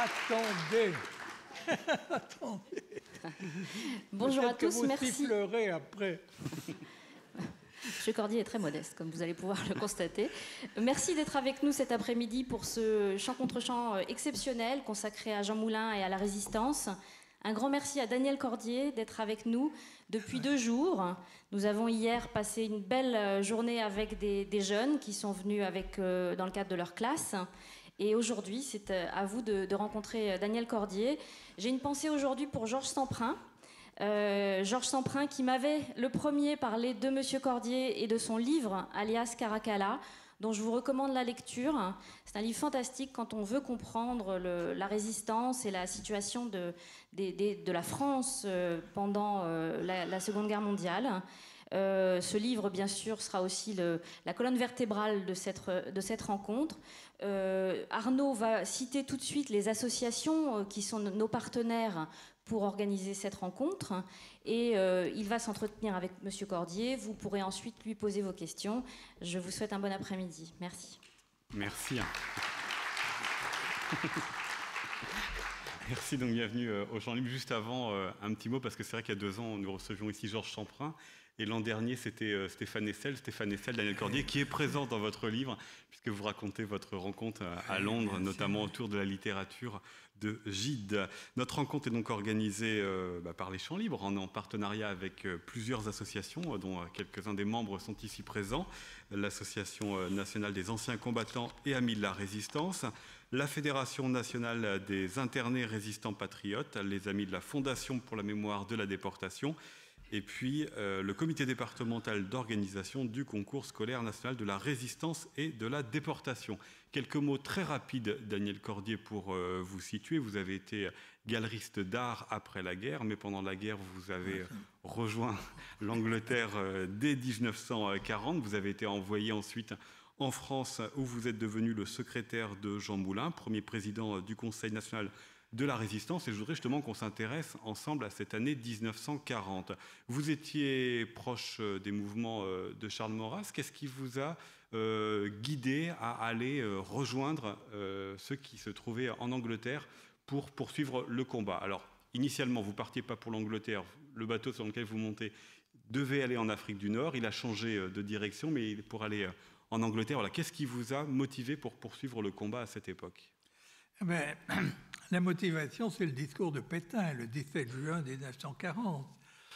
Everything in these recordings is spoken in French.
Attendez. Attendez. Bonjour à tous, merci. Vous sifflerez après. M. Cordier est très modeste, comme vous allez pouvoir le constater. Merci d'être avec nous cet après-midi pour ce chant contre chant exceptionnel consacré à Jean Moulin et à la Résistance. Un grand merci à Daniel Cordier d'être avec nous depuis 2 jours. Nous avons hier passé une belle journée avec des jeunes qui sont venus dans le cadre de leur classe. Et aujourd'hui, c'est à vous de rencontrer Daniel Cordier. J'ai une pensée aujourd'hui pour Georges Semprin. Georges Semprin qui m'avait le premier parlé de Monsieur Cordier et de son livre, alias Caracalla, dont je vous recommande la lecture. C'est un livre fantastique quand on veut comprendre la résistance et la situation de la France pendant la Seconde Guerre mondiale. Ce livre, bien sûr, sera aussi la colonne vertébrale de cette rencontre. Arnaud va citer tout de suite les associations qui sont nos partenaires pour organiser cette rencontre. Et il va s'entretenir avec M. Cordier. Vous pourrez ensuite lui poser vos questions. Je vous souhaite un bon après-midi. Merci. Merci. Merci, donc bienvenue au Champ Libre. Juste avant, un petit mot, parce que c'est vrai qu'il y a 2 ans, nous recevions ici Georges Semprin, et l'an dernier, c'était Stéphane Hessel, Daniel Cordier, qui est présent dans votre livre, puisque vous racontez votre rencontre à Londres, notamment autour de la littérature de Gide. Notre rencontre est donc organisée par les Champs Libres, en partenariat avec plusieurs associations, dont quelques-uns des membres sont ici présents. L'Association nationale des anciens combattants et amis de la résistance, la Fédération nationale des internés résistants patriotes, les Amis de la Fondation pour la mémoire de la déportation, et puis le comité départemental d'organisation du concours scolaire national de la résistance et de la déportation. Quelques mots très rapides, Daniel Cordier, pour vous situer. Vous avez été galeriste d'art après la guerre, mais pendant la guerre, vous avez rejoint l'Angleterre dès 1940. Vous avez été envoyé ensuite en France, où vous êtes devenu le secrétaire de Jean Moulin, premier président du Conseil national de la résistance. Et je voudrais justement qu'on s'intéresse ensemble à cette année 1940. Vous étiez proche des mouvements de Charles Maurras. Qu'est-ce qui vous a guidé à aller rejoindre ceux qui se trouvaient en Angleterre pour poursuivre le combat? Alors, initialement, vous ne partiez pas pour l'Angleterre. Le bateau sur lequel vous montez devait aller en Afrique du Nord. Il a changé de direction, mais pour aller en Angleterre, voilà. Qu'est-ce qui vous a motivé pour poursuivre le combat à cette époque? La motivation, c'est le discours de Pétain, le 17 juin 1940.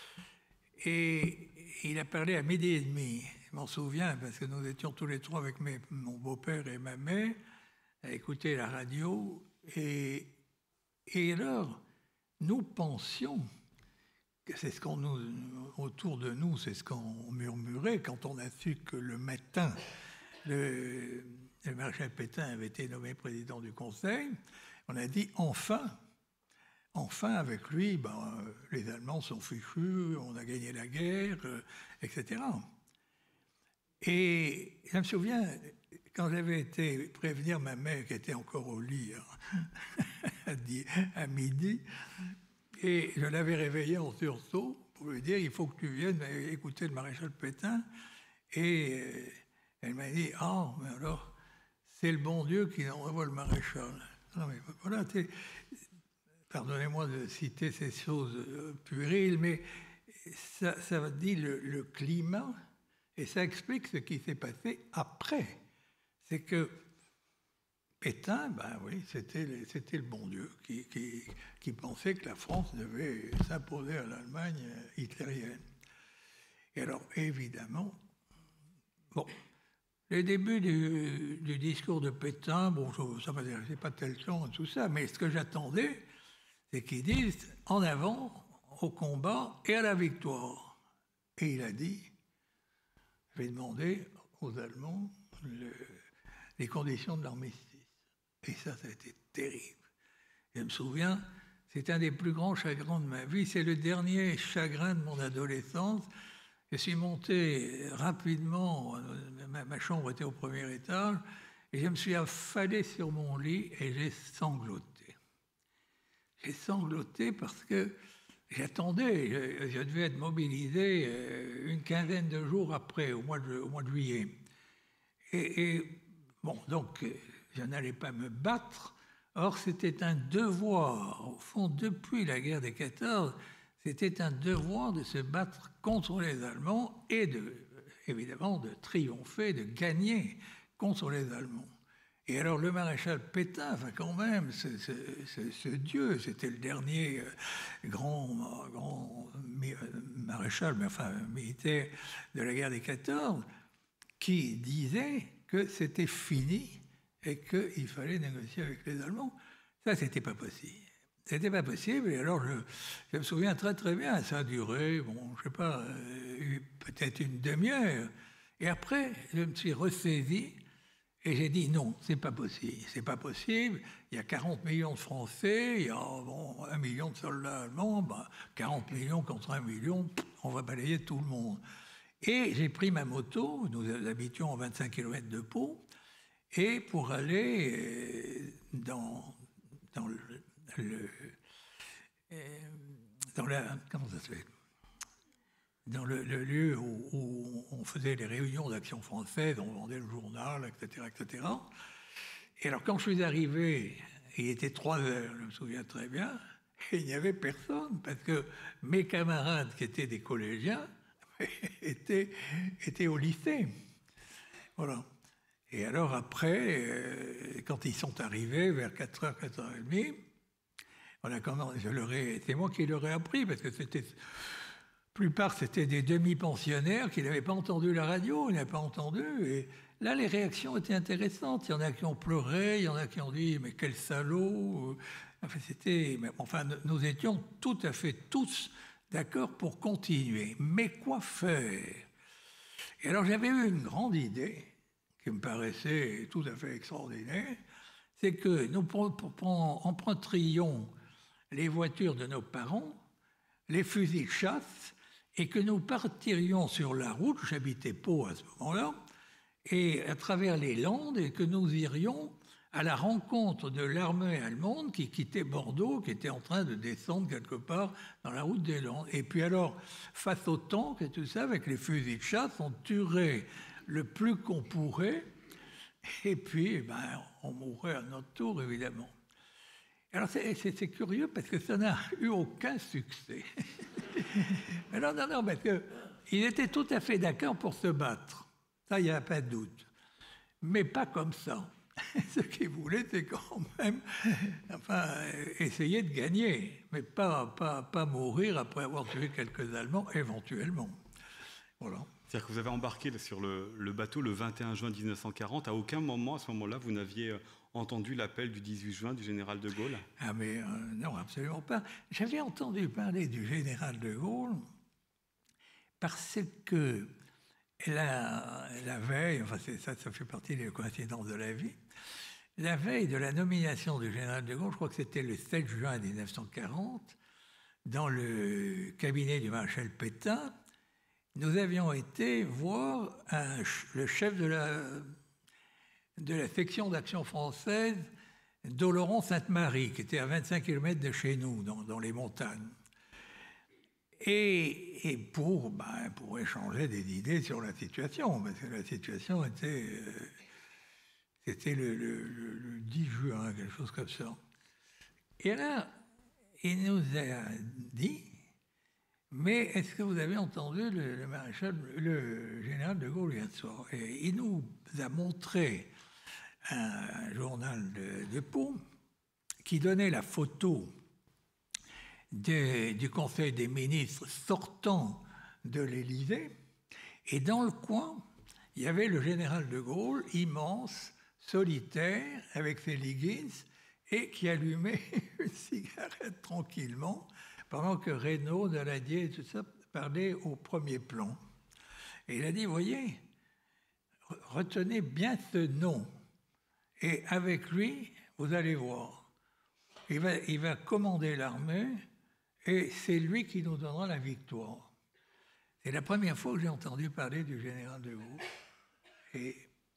Et il a parlé à 12h30. Je m'en souviens, parce que nous étions tous les 3 avec mon beau-père et ma mère, à écouter la radio. Et alors, nous pensions, que c'est ce qu'on autour de nous, c'est ce qu'on murmurait quand on a su que le matin, le maréchal Pétain avait été nommé président du Conseil. On a dit enfin, avec lui, les Allemands sont fichus, on a gagné la guerre, etc. Et je me souviens, quand j'avais été prévenir ma mère, qui était encore au lit à midi, et je l'avais réveillée en sursaut pour lui dire « il faut que tu viennes écouter le maréchal Pétain ». Et elle m'a dit « ah, mais alors, c'est le bon Dieu qui envoie le maréchal ». Non, mais voilà, pardonnez-moi de citer ces choses puériles, mais ça dit le climat, et ça explique ce qui s'est passé après. C'est que Pétain, oui, c'était le bon Dieu qui pensait que la France devait s'imposer à l'Allemagne hitlérienne. Et alors, évidemment, les débuts du discours de Pétain, ça ne m'intéressait pas tellement tout ça, mais ce que j'attendais, c'est qu'ils disent « en avant, au combat et à la victoire ». Et il a dit « je vais demander aux Allemands les conditions de l'armistice ». Et ça a été terrible. Je me souviens, c'est un des plus grands chagrins de ma vie, c'est le dernier chagrin de mon adolescence. Je suis monté rapidement, ma chambre était au 1er étage, et je me suis affalé sur mon lit et j'ai sangloté. J'ai sangloté parce que j'attendais, je devais être mobilisé une quinzaine de jours après, au mois de juillet. Donc, je n'allais pas me battre. Or, c'était un devoir, au fond, depuis la guerre des 14, c'était un devoir de se battre contre les Allemands et évidemment de triompher, de gagner contre les Allemands. Et alors le maréchal Pétain, enfin quand même, ce dieu, c'était le dernier grand maréchal, mais enfin militaire de la guerre des 14, qui disait que c'était fini et qu'il fallait négocier avec les Allemands. Ça, c'était pas possible. C'était pas possible. Et alors, je me souviens très très bien, ça a duré, bon, je sais pas, peut-être une demi-heure. Et après, je me suis ressaisi et j'ai dit non, c'est pas possible. C'est pas possible. Il y a 40 millions de Français, il y a 1 million de soldats allemands, 40 millions contre 1 million, on va balayer tout le monde. Et j'ai pris ma moto, nous habitions à 25 km de Pau, et pour aller dans le lieu où on faisait les réunions d'Action française, on vendait le journal, etc., etc. Et alors, quand je suis arrivé, il était 3 heures, je me souviens très bien, et il n'y avait personne, parce que mes camarades, qui étaient des collégiens, étaient au lycée. Voilà. Et alors, après, quand ils sont arrivés, vers 4h, 4h30, c'est moi qui leur ai appris, parce que la plupart, c'était des demi-pensionnaires qui n'avaient pas entendu la radio, ils n'avaient pas entendu. Et là, les réactions étaient intéressantes. Il y en a qui ont pleuré, il y en a qui ont dit « mais quel salaud !» Enfin, nous étions tout à fait tous d'accord pour continuer. Mais quoi faire? Et alors, j'avais eu une grande idée qui me paraissait tout à fait extraordinaire, c'est que nous emprunterions les voitures de nos parents, les fusils de chasse, et que nous partirions sur la route, j'habitais Pau à ce moment-là, et à travers les Landes, et que nous irions à la rencontre de l'armée allemande qui quittait Bordeaux, qui était en train de descendre quelque part dans la route des Landes. Et puis alors, face au tank et tout ça, avec les fusils de chasse, on tuerait le plus qu'on pourrait, et puis on mourrait à notre tour, évidemment. Alors c'est curieux parce que ça n'a eu aucun succès. Alors non, parce qu'ils étaient tout à fait d'accord pour se battre. Ça, il n'y a pas de doute. Mais pas comme ça. Ce qu'ils voulaient, c'est quand même essayer de gagner, mais pas mourir après avoir tué quelques Allemands, éventuellement. Voilà. C'est-à-dire que vous avez embarqué sur le bateau le 21 juin 1940. À aucun moment, à ce moment-là, vous n'aviez entendu l'appel du 18 juin du général de Gaulle? Ah mais non, absolument pas. J'avais entendu parler du général de Gaulle parce que la veille, enfin ça fait partie des coïncidences de la vie, la veille de la nomination du général de Gaulle, je crois que c'était le 7 juin 1940, dans le cabinet du maréchal Pétain, nous avions été voir le chef de la section d'action française d'Oloron-Sainte-Marie, qui était à 25 km de chez nous, dans les montagnes. Et pour échanger des idées sur la situation, parce que la situation c'était le 10 juin, quelque chose comme ça. Et là, il nous a dit, mais est-ce que vous avez entendu le général de Gaulle hier soir? Et il nous a montré un journal de Pau qui donnait la photo du Conseil des ministres sortant de l'Élysée. Et dans le coin, il y avait le général de Gaulle, immense, solitaire, avec ses leggings, et qui allumait une cigarette tranquillement, pendant que Reynaud, Daladier et tout ça parlaient au premier plan. Et il a dit, voyez, retenez bien ce nom, et avec lui, vous allez voir. Il va commander l'armée, et c'est lui qui nous donnera la victoire. C'est la première fois que j'ai entendu parler du général de Gaulle. Et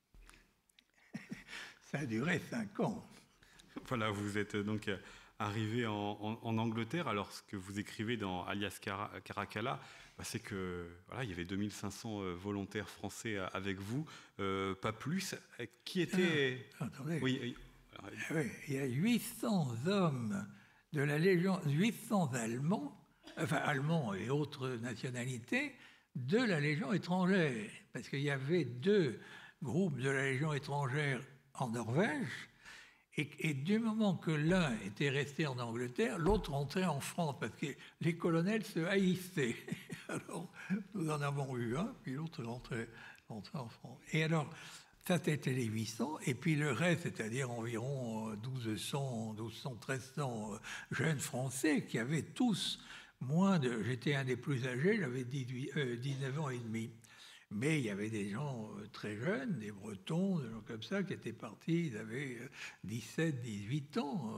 ça a duré 5 ans. Voilà, vous êtes donc arrivé en Angleterre. Alors, ce que vous écrivez dans Alias Caracalla, c'est que voilà, il y avait 2500 volontaires français avec vous, pas plus. Qui était... attendez. Oui, Oui, il y a 800 hommes de la Légion, 800 Allemands, enfin Allemands et autres nationalités, de la Légion étrangère. Parce qu'il y avait 2 groupes de la Légion étrangère en Norvège, et du moment que l'un était resté en Angleterre, l'autre rentrait en France, parce que les colonels se haïssaient. Alors, nous en avons eu un, puis l'autre rentrait en France. Et alors, ça, c'était les 800, et puis le reste, c'est-à-dire environ 1200, 1300 jeunes Français qui avaient tous moins de... J'étais un des plus âgés, j'avais 19 ans et demi. Mais il y avait des gens très jeunes, des Bretons, des gens comme ça, qui étaient partis, ils avaient 17, 18 ans.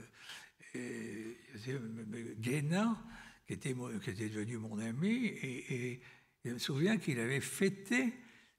Guénin, qui était devenu mon ami, et je me souviens qu'il avait fêté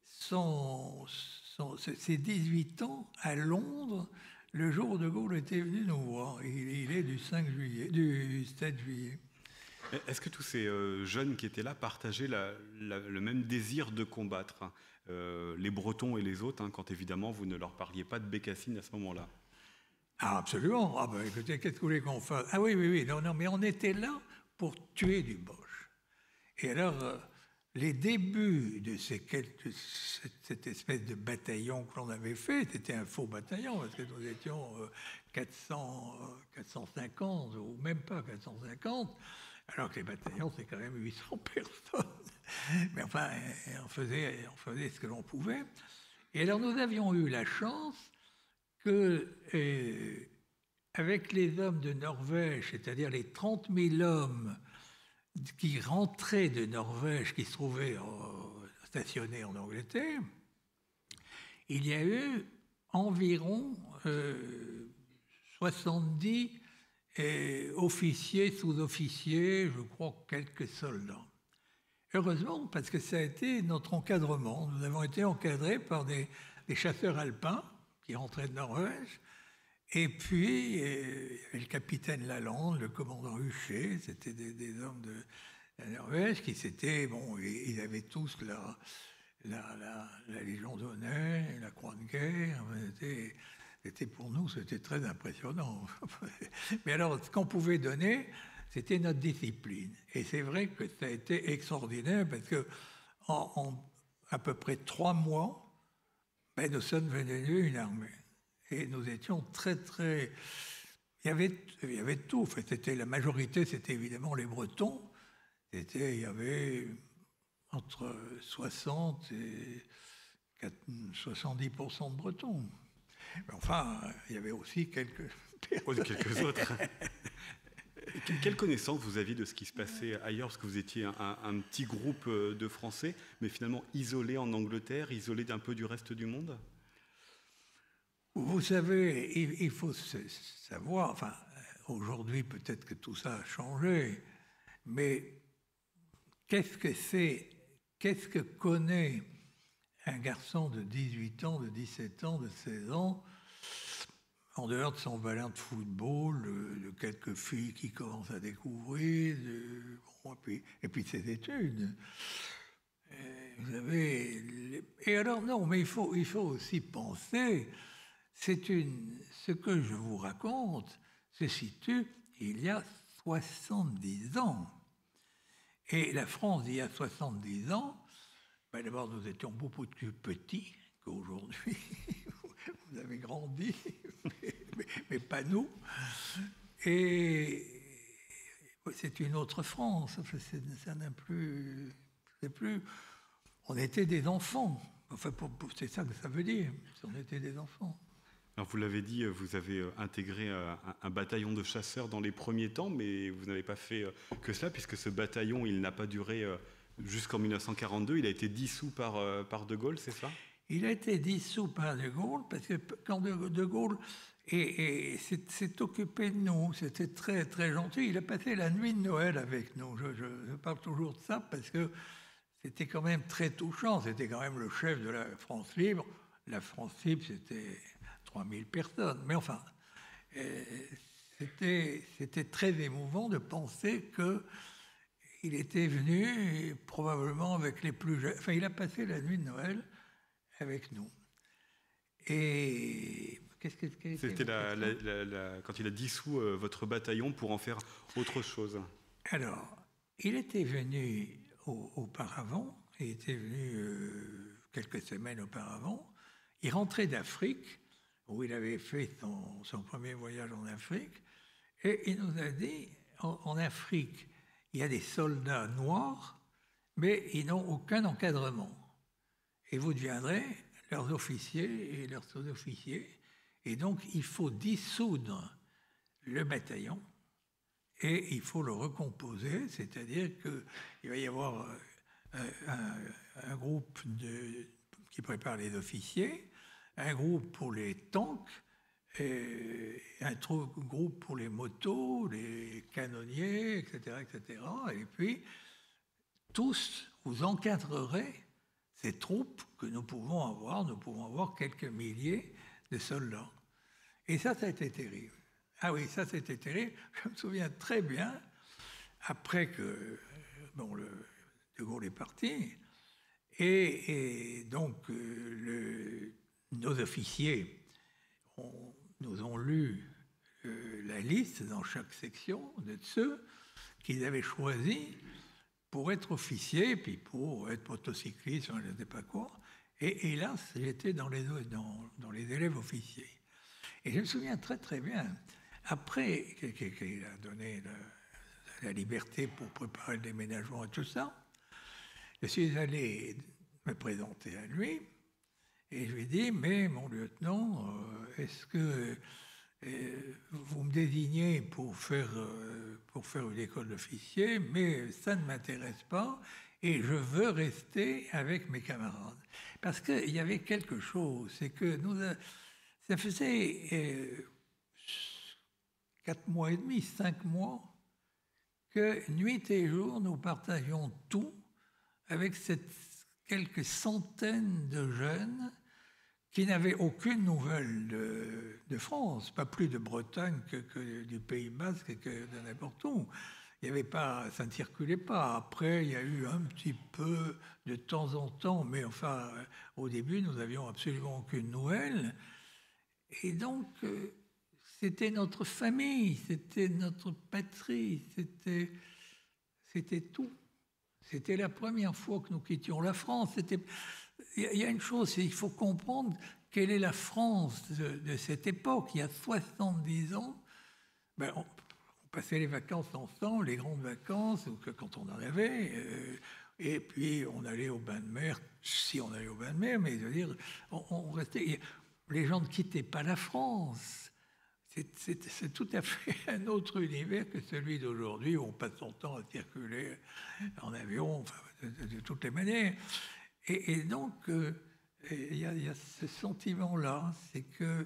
ses 18 ans à Londres le jour où De Gaulle était venu nous voir. Il est du 7 juillet. Est-ce que tous ces jeunes qui étaient là partageaient le même désir de combattre, hein, les Bretons et les autres, hein, quand évidemment vous ne leur parliez pas de Bécassine à ce moment-là? Ah, absolument. Ah ben, écoutez, qu'est-ce que vous voulez qu'on fasse? Ah oui, non, mais on était là pour tuer du Boche. Et alors, les débuts de cette espèce de bataillon que l'on avait fait, c'était un faux bataillon, parce que nous étions 450, ou même pas 450, alors que les bataillons, c'est quand même 800 personnes. Mais enfin, on faisait ce que l'on pouvait. Et alors, nous avions eu la chance que, avec les hommes de Norvège, c'est-à-dire les 30 000 hommes qui rentraient de Norvège, qui se trouvaient stationnés en Angleterre, il y a eu environ 70 officiers, sous-officiers, je crois quelques soldats. Heureusement, parce que ça a été notre encadrement. Nous avons été encadrés par des chasseurs alpins qui rentraient de Norvège. Et puis, il y avait le capitaine Lalande, le commandant Huchet, c'était des hommes de la Norvège qui s'étaient... Bon, ils avaient tous la Légion d'honneur, la Croix de guerre. C'était pour nous, c'était très impressionnant. Mais alors, ce qu'on pouvait donner, c'était notre discipline. Et c'est vrai que ça a été extraordinaire parce que en à peu près 3 mois, nous sommes devenus une armée. Et nous étions très... Il y avait tout. En fait, la majorité, c'était évidemment les Bretons. Il y avait entre 60 et 70% de Bretons. Mais enfin, il y avait aussi quelques autres. Quelle connaissance vous aviez de ce qui se passait ailleurs? Parce que vous étiez un petit groupe de Français, mais finalement isolés en Angleterre, isolés d'un peu du reste du monde? Vous savez, il faut savoir, enfin, aujourd'hui peut-être que tout ça a changé, mais qu'est-ce que connaît un garçon de 18 ans, de 17 ans, de 16 ans, en dehors de son ballon de football, de quelques filles qui commencent à découvrir, et puis ses études. Vous avez... Et alors non, mais il faut aussi penser... Ce que je vous raconte se situe il y a 70 ans. Et la France, il y a 70 ans, d'abord, nous étions beaucoup plus petits qu'aujourd'hui. Vous avez grandi, mais pas nous. Et c'est une autre France. Ça n'a plus... On était des enfants. Enfin, c'est ça que ça veut dire. On était des enfants. Alors vous l'avez dit, vous avez intégré un bataillon de chasseurs dans les premiers temps, mais vous n'avez pas fait que cela, puisque ce bataillon, il n'a pas duré jusqu'en 1942. Il a été dissous par De Gaulle, c'est ça? Il a été dissous par De Gaulle, parce que quand De Gaulle s'est occupé de nous, c'était très, très gentil. Il a passé la nuit de Noël avec nous. Je parle toujours de ça, parce que c'était quand même très touchant. C'était quand même le chef de la France libre. La France libre, c'était 3000 personnes. Mais enfin, c'était très émouvant de penser qu'il était venu probablement avec les plus jeunes. Enfin, il a passé la nuit de Noël avec nous. Et c'était quand il a dissous votre bataillon pour en faire autre chose. Alors, il était venu auparavant, il était venu quelques semaines auparavant, il rentrait d'Afrique, où il avait fait son premier voyage en Afrique, et il nous a dit, en Afrique, il y a des soldats noirs, mais ils n'ont aucun encadrement. Et vous deviendrez leurs officiers et leurs sous-officiers. Et donc, il faut dissoudre le bataillon et il faut le recomposer, c'est-à-dire qu'il va y avoir un groupe qui prépare les officiers, un groupe pour les tanks, et un groupe pour les motos, les canonniers, etc., etc. Et puis, tous, vous encadrerez ces troupes que nous pouvons avoir. Nous pouvons avoir quelques milliers de soldats. Et ça a été terrible. Ah oui, ça, c'était terrible. Je me souviens très bien, après que De Gaulle est parti, et donc nos officiers nous ont lu la liste dans chaque section de ceux qu'ils avaient choisis pour être officiers, puis pour être motocyclistes, je ne sais pas quoi. Et hélas, j'étais dans les élèves officiers. Et je me souviens très très bien, après qu'il a donné la liberté pour préparer le déménagement et tout ça, je suis allé me présenter à lui, et je lui ai dit, mais mon lieutenant, est-ce que vous me désignez pour faire une école d'officier, mais ça ne m'intéresse pas, et je veux rester avec mes camarades. Parce qu'il y avait quelque chose, c'est que ça faisait 4 mois et demi, 5 mois, que nuit et jour, nous partagions tout avec quelques centaines de jeunes qui n'avaient aucune nouvelle de France, pas plus de Bretagne que du Pays Basque et que de n'importe où. Il y avait pas, ça ne circulait pas. Après, il y a eu un petit peu de temps en temps, mais enfin, au début, nous n'avions absolument aucune nouvelle. Et donc, c'était notre famille, c'était notre patrie, c'était tout. C'était la première fois que nous quittions la France. Il y a une chose, il faut comprendre quelle est la France de cette époque. Il y a 70 ans, on passait les vacances ensemble, les grandes vacances, quand on en avait, et puis on allait au bain de mer, si on allait au bain de mer, mais je veux dire, on restait. Les gens ne quittaient pas la France. C'est tout à fait un autre univers que celui d'aujourd'hui, où on passe son temps à circuler en avion, enfin, de toutes les manières. Et donc, il y a ce sentiment-là, c'est que...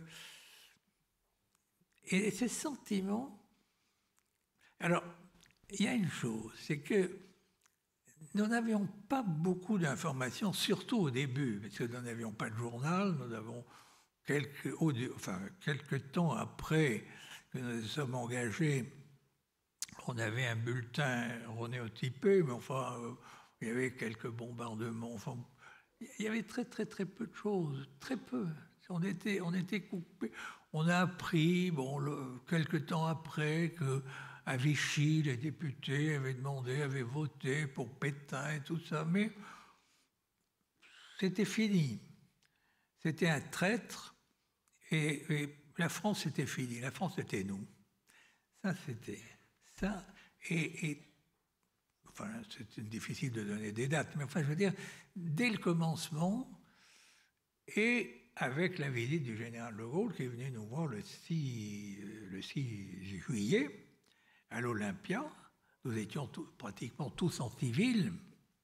Et ce sentiment... Alors, il y a une chose, c'est que nous n'avions pas beaucoup d'informations, surtout au début, parce que nous n'avions pas de journal, nous avons... Quelques temps après que nous nous sommes engagés, on avait un bulletin renéotypé, mais enfin, il y avait quelques bombardements. Enfin, il y avait très, très, très peu de choses, très peu. On était coupés. On a appris, quelques temps après, qu'à Vichy, les députés avaient voté pour Pétain et tout ça, mais c'était fini. C'était un traître. Et la France, c'était fini. La France, c'était nous. Ça, c'était ça. Enfin, c'est difficile de donner des dates, mais enfin, je veux dire, dès le commencement, et avec la visite du général de Gaulle, qui est venu nous voir le 6 juillet, à l'Olympia, nous étions pratiquement tous en civil,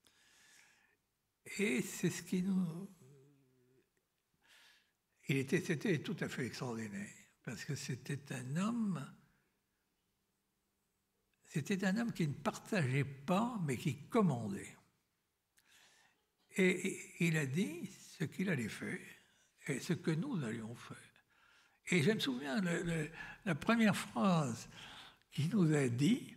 et c'est ce qui nous... C'était tout à fait extraordinaire, parce que c'était un homme qui ne partageait pas, mais qui commandait. Et il a dit ce qu'il allait faire et ce que nous allions faire. Et je me souviens, la première phrase qu'il nous a dit,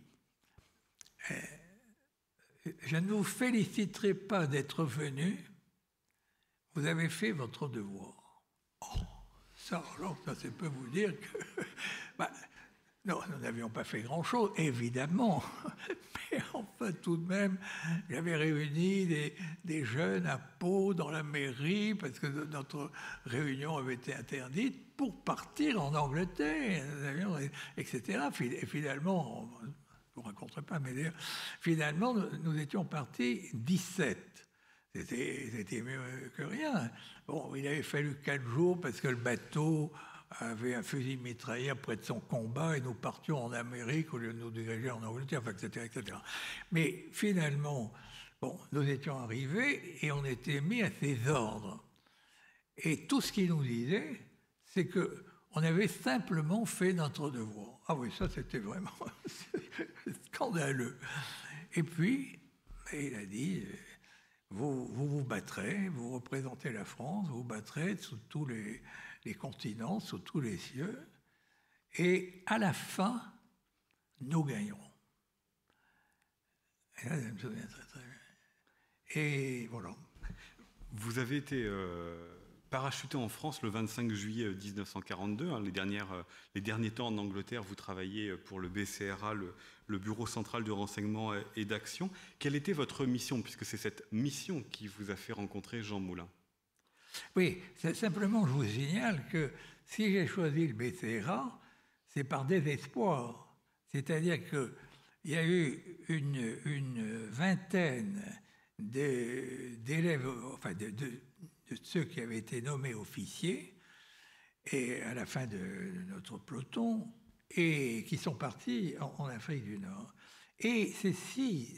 je ne vous féliciterai pas d'être venu, vous avez fait votre devoir. Oh. ça, alors, ça, c'est peut vous dire que... bah, non, nous n'avions pas fait grand-chose, évidemment. Mais enfin, tout de même, j'avais réuni des jeunes à Pau, dans la mairie, parce que notre réunion avait été interdite, pour partir en Angleterre, etc. Et finalement, je ne vous raconterai pas, mais d'ailleurs, finalement, nous étions partis 17. C'était mieux que rien. Bon, il avait fallu 4 jours, parce que le bateau avait un fusil mitrailleur près de son combat et nous partions en Amérique au lieu de nous diriger en Angleterre, enfin, etc., etc. Mais finalement, bon, nous étions arrivés et on était mis à ses ordres. Et tout ce qu'il nous disait, c'est qu'on avait simplement fait notre devoir. Ah oui, ça c'était vraiment scandaleux. Et puis, il a dit, vous battrez, vous représentez la France, vous battrez sous tous les continents, sous tous les cieux, et à la fin, nous gagnerons. Et là, je me souviens très très bien. Et voilà. Vous avez été parachuté en France le 25 juillet 1942. Hein, les derniers temps en Angleterre, vous travaillez pour le BCRA, le Bureau central de renseignement et d'action. Quelle était votre mission, puisque c'est cette mission qui vous a fait rencontrer Jean Moulin? Oui, simplement, je vous signale que si j'ai choisi le BCRA, c'est par désespoir. C'est-à-dire qu'il y a eu une vingtaine d'élèves, enfin de ceux qui avaient été nommés officiers, et à la fin de notre peloton, et qui sont partis en Afrique du Nord. Et c'est si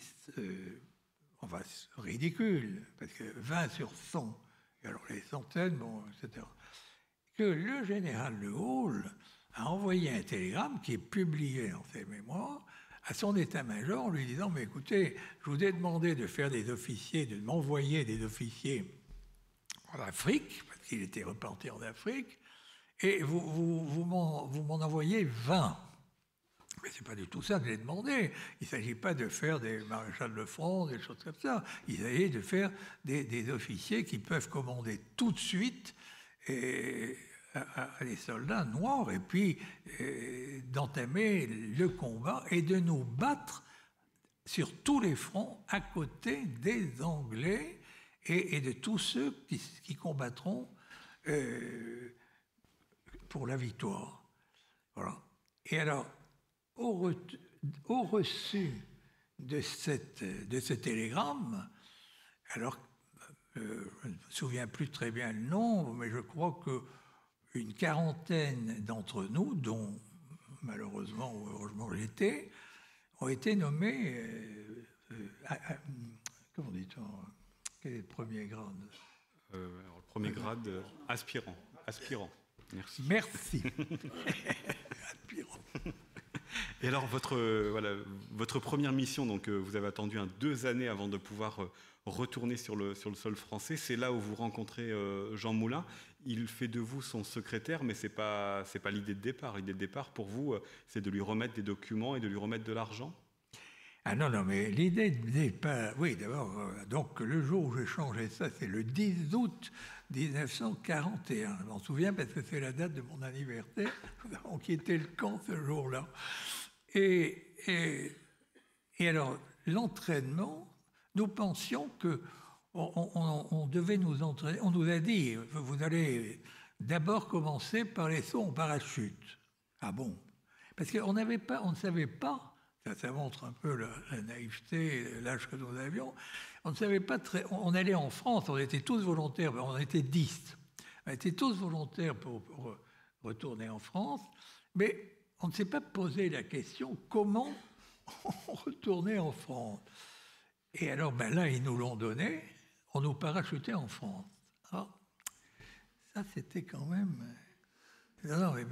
ridicule, parce que 20 sur 100, alors les centaines, bon, etc., que le général de Gaulle a envoyé un télégramme qui est publié dans ses mémoires à son état-major en lui disant « Mais écoutez, je vous ai demandé de faire des officiers, de m'envoyer des officiers en Afrique, parce qu'il était reparti en Afrique, et vous m'en envoyez 20. » Mais ce n'est pas du tout ça que j'ai demandé. Il ne s'agit pas de faire des maréchals de France, des choses comme ça. Il s'agit de faire des officiers qui peuvent commander tout de suite à des soldats noirs et puis d'entamer le combat et de nous battre sur tous les fronts à côté des Anglais et de tous ceux qui combattront pour la victoire. Voilà. Et alors, au reçu de ce télégramme, alors je ne me souviens plus très bien le nombre, mais je crois qu'une quarantaine d'entre nous, dont malheureusement ou heureusement j'étais, ont été nommés, comment dit-on, quel est le premier grade? Le premier grade, aspirant. Merci. Merci. Aspirant. Et alors, votre première mission, donc, vous avez attendu 2 années avant de pouvoir retourner sur le sol français. C'est là où vous rencontrez Jean Moulin. Il fait de vous son secrétaire, mais c'est pas l'idée de départ. L'idée de départ, pour vous, c'est de lui remettre des documents et de lui remettre de l'argent? Ah non, mais l'idée de départ, oui, d'abord, donc le jour où j'ai changé ça, c'est le 10 août 1941. Je m'en souviens parce que c'est la date de mon anniversaire. Nous avons quitté le camp ce jour-là. Et alors, l'entraînement, nous pensions que on devait nous entraîner. On nous a dit, vous allez d'abord commencer par les sauts en parachute. Ah bon? Parce qu'on ne savait pas. Ça montre un peu la naïveté, l'âge que nous avions. On ne savait pas on allait en France, on était tous volontaires, on était 10. On était tous volontaires pour retourner en France, mais on ne s'est pas posé la question comment on retournait en France. Et alors, là, ils nous l'ont donné, on nous parachutait en France. Ah, ça, c'était quand même... Non, mais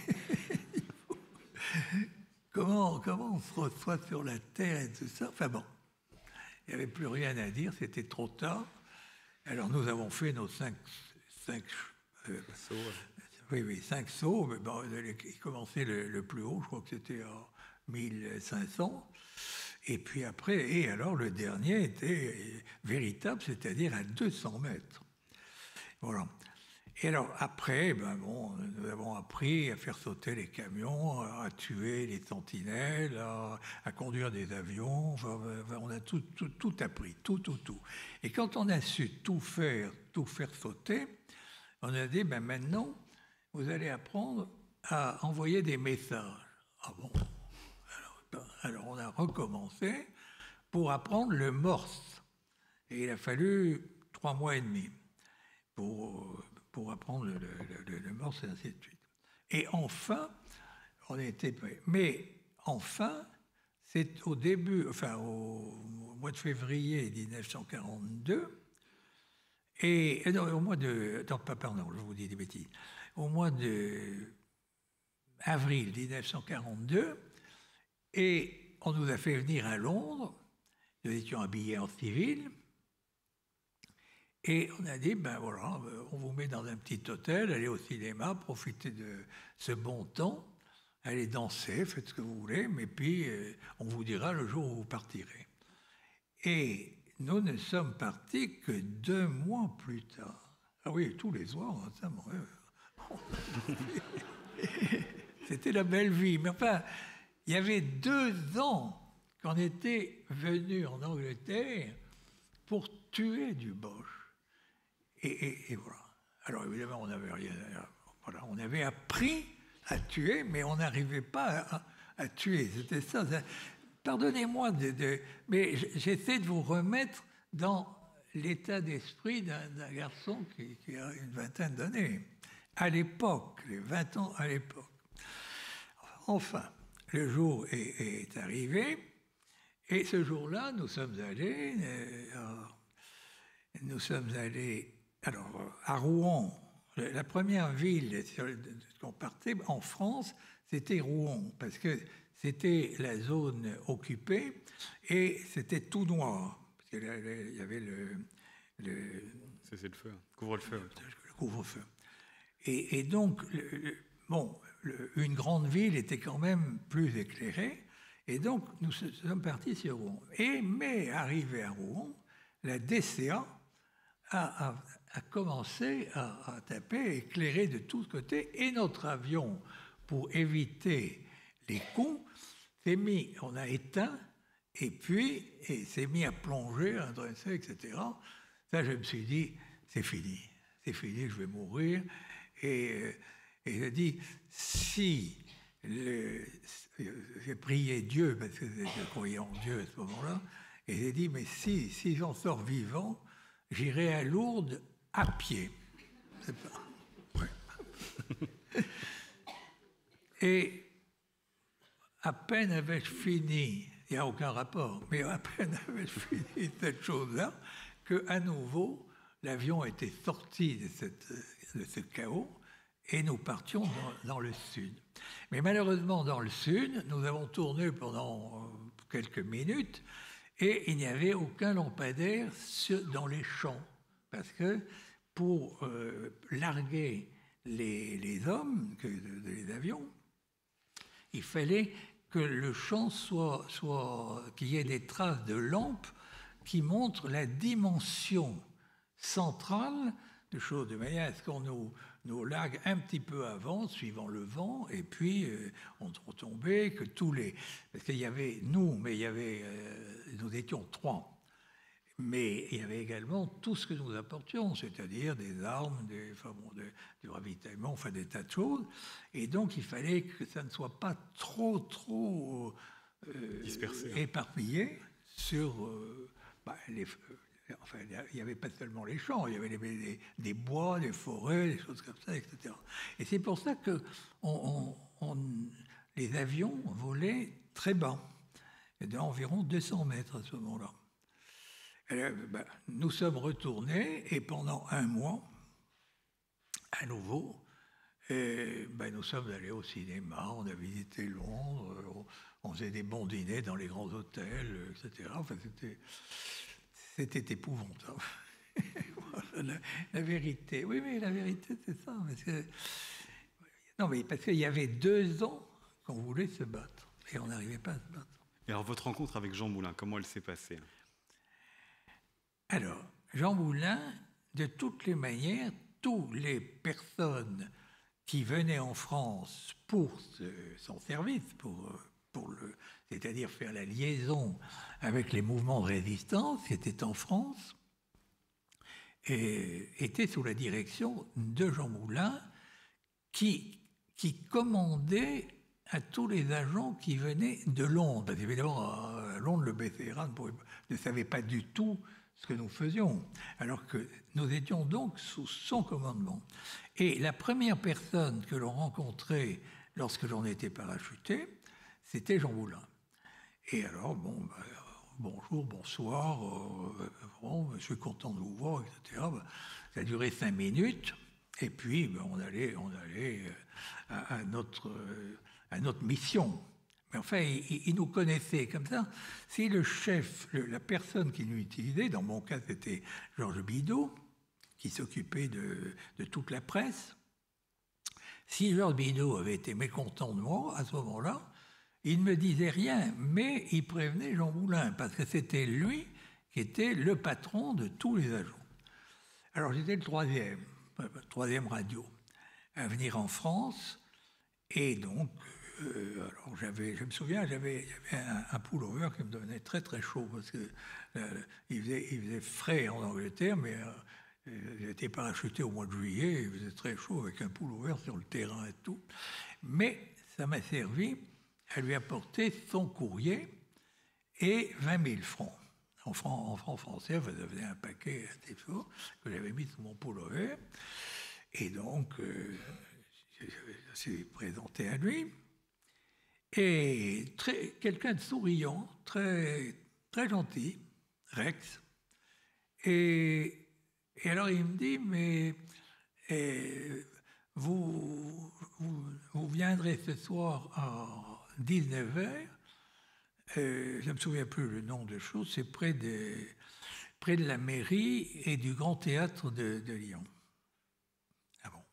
Comment on se reçoit sur la terre et tout ça? Enfin bon, il n'y avait plus rien à dire, c'était trop tard. Alors nous avons fait nos 5 sauts, mais bon, il commençait le plus haut, je crois que c'était à 1500. Et puis après, et alors le dernier était véritable, c'est-à-dire à 200 mètres. Voilà. Et alors, après, nous avons appris à faire sauter les camions, à tuer les sentinelles, à conduire des avions. Enfin, on a tout appris, tout. Et quand on a su tout faire sauter, on a dit, maintenant, vous allez apprendre à envoyer des messages. Ah bon? Alors on a recommencé pour apprendre le morse. Et il a fallu 3 mois et demi pour apprendre le morse et ainsi de suite. Et enfin, on était prêts. Mais enfin, c'est au mois de février 1942, je vous dis des bêtises, au mois d'avril 1942, et on nous a fait venir à Londres, nous étions habillés en civil, et on a dit, on vous met dans un petit hôtel, allez au cinéma, profitez de ce bon temps, allez danser, faites ce que vous voulez, mais puis on vous dira le jour où vous partirez. Et nous ne sommes partis que 2 mois plus tard. Ah oui, tous les soirs, c'était la belle vie. Mais enfin, il y avait 2 ans qu'on était venus en Angleterre pour tuer du Boche. Et voilà. Alors évidemment, on n'avait rien. Voilà, on avait appris à tuer, mais on n'arrivait pas à tuer. C'était ça. Pardonnez-moi, mais j'essaie de vous remettre dans l'état d'esprit d'un garçon qui a une vingtaine d'années. À l'époque, les 20 ans à l'époque. Enfin, le jour est arrivé, et ce jour-là, nous sommes allés à Rouen. La première ville qu'on partait en France, c'était Rouen, parce que c'était la zone occupée et c'était tout noir. Parce qu'il y avait c'est le feu, couvre-le-feu. Le couvre-feu. Et donc, une grande ville était quand même plus éclairée. Et donc, nous sommes partis sur Rouen. Mais arrivé à Rouen, la DCA a commencé à taper, éclairer de tous côtés, et notre avion, pour éviter les coups, on a éteint, et puis s'est mis à plonger, à dresser, etc. Ça, je me suis dit, c'est fini, je vais mourir. Et j'ai dit, si j'ai prié Dieu, parce que je croyais en Dieu à ce moment-là, et j'ai dit, mais si j'en sors vivant, j'irai à Lourdes à pied. C'est pas... Ouais. Et à peine avais-je fini, il n'y a aucun rapport, mais à peine avais-je fini cette chose-là, qu'à nouveau, l'avion était sorti de ce chaos et nous partions dans le sud. Mais malheureusement, dans le sud, nous avons tourné pendant quelques minutes et il n'y avait aucun lampadaire dans les champs. Parce que pour larguer les hommes, les avions, il fallait que le champ qu'il y ait des traces de lampes qui montrent la dimension centrale de choses, de manière à ce qu'on nous largue un petit peu avant, suivant le vent, et puis on tombait, que tous les... Parce qu'il y avait nous, mais il y avait... nous étions 3. Mais il y avait également tout ce que nous apportions, c'est-à-dire des armes, du ravitaillement, enfin des tas de choses. Et donc il fallait que ça ne soit pas trop dispersé, éparpillé sur les... Enfin, il n'y avait pas seulement les champs, il y avait des bois, des forêts, des choses comme ça, etc. Et c'est pour ça que les avions volaient très bas, d'environ 200 mètres à ce moment-là. Nous sommes retournés et pendant 1 mois, à nouveau, nous sommes allés au cinéma, on a visité Londres, on faisait des bons dîners dans les grands hôtels, etc. Enfin, c'était épouvantable. Voilà, la vérité. Oui, mais la vérité, c'est ça. Parce qu'il y avait 2 ans qu'on voulait se battre et on n'arrivait pas à se battre. Et alors, votre rencontre avec Jean Moulin, comment elle s'est passée ? Alors, Jean Moulin, de toutes les manières, toutes les personnes qui venaient en France pour son service, c'est-à-dire faire la liaison avec les mouvements de résistance qui étaient en France, étaient sous la direction de Jean Moulin, qui commandait à tous les agents qui venaient de Londres. Parce qu'évidemment, à Londres, le BCRA ne savait pas du tout ce que nous faisions, alors que nous étions donc sous son commandement. Et la première personne que l'on rencontrait lorsque l'on était parachuté, c'était Jean Moulin. Et alors, bonjour, bonsoir, je suis content de vous voir, etc. Ça a duré 5 minutes, et puis on allait à notre mission. Mais enfin, il nous connaissait comme ça. Si le chef, la personne qui nous utilisait, dans mon cas c'était Georges Bidault, qui s'occupait de toute la presse, si Georges Bidault avait été mécontent de moi à ce moment-là, il ne me disait rien, mais il prévenait Jean Moulin, parce que c'était lui qui était le patron de tous les agents. Alors j'étais le troisième radio à venir en France, et donc, alors je me souviens, j'avais un pullover qui me devenait très très chaud, parce que il faisait frais en Angleterre, mais j'étais parachuté au mois de juillet, il faisait très chaud avec un pullover sur le terrain et tout. Mais ça m'a servi à lui apporter son courrier et 20 000 francs. En francs français, ça faisait un paquet assez fort que j'avais mis sous mon pullover. Et donc, je suis présenté à lui. Et quelqu'un de souriant, très, très gentil, Rex. Et alors il me dit, mais vous viendrez ce soir à 19h, je ne me souviens plus le nom de choses, c'est près de la mairie et du Grand Théâtre de Lyon. Ah bon.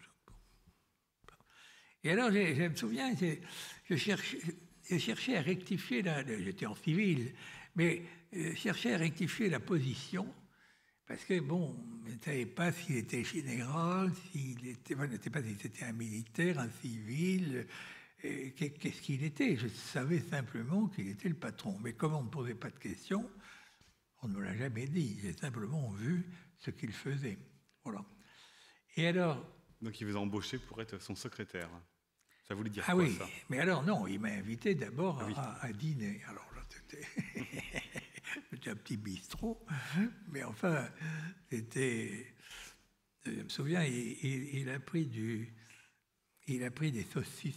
Et alors, je me souviens, je cherchais à rectifier, j'étais en civil, mais je cherchais à rectifier la position, parce que, bon, je ne savais pas s'il était général, je ne savais pas s'il était un militaire, un civil, qu'est-ce qu'il était. Je savais simplement qu'il était le patron. Mais comme on ne posait pas de questions, on ne me l'a jamais dit. J'ai simplement vu ce qu'il faisait. Voilà. Et alors... Donc il vous a embauché pour être son secrétaire. Ça voulait dire quoi, ça ? Ah oui, mais alors non, il m'a invité d'abord à dîner. Alors là, c'était un petit bistrot, mais enfin, c'était... Je me souviens, il a pris des saucisses,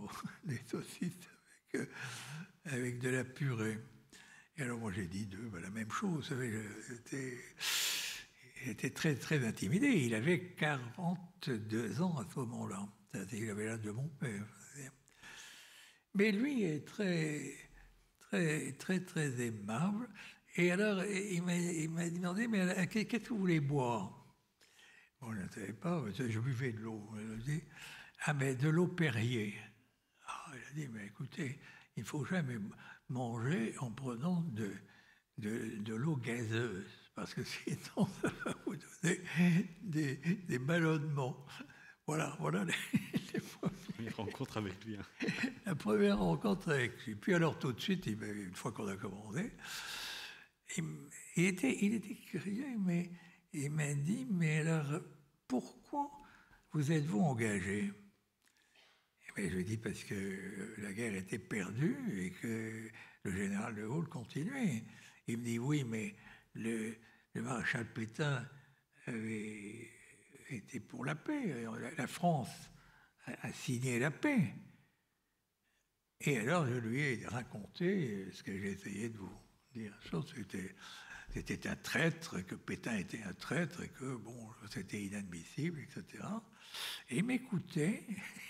avec de la purée. Et alors moi j'ai dit la même chose. Vous savez, j'étais très très intimidé. Il avait 42 ans à ce moment-là. Il avait l'âge de mon père. Mais lui est très très très très aimable. Et alors il m'a demandé, mais qu'est-ce que vous voulez boire? Bon, je ne savais pas, je buvais de l'eau. Il a dit, mais de l'eau Perrier. Il a dit, mais écoutez, il ne faut jamais manger en prenant de l'eau gazeuse, parce que sinon, ça va vous donner des ballonnements. Voilà les premières rencontres avec lui. La première rencontre avec lui. Puis alors, tout de suite, une fois qu'on a commandé, il était curieux, mais il m'a dit, mais alors, pourquoi vous êtes-vous engagé? Je lui ai dit, parce que la guerre était perdue et que le général de Gaulle continuait. Il me dit, oui, mais le maréchal Pétain avait été pour la paix. La France a signé la paix. Et alors, je lui ai raconté ce que j'ai essayé de vous dire. C'était un traître, que Pétain était un traître, et que, bon, c'était inadmissible, etc. Et il m'écoutait.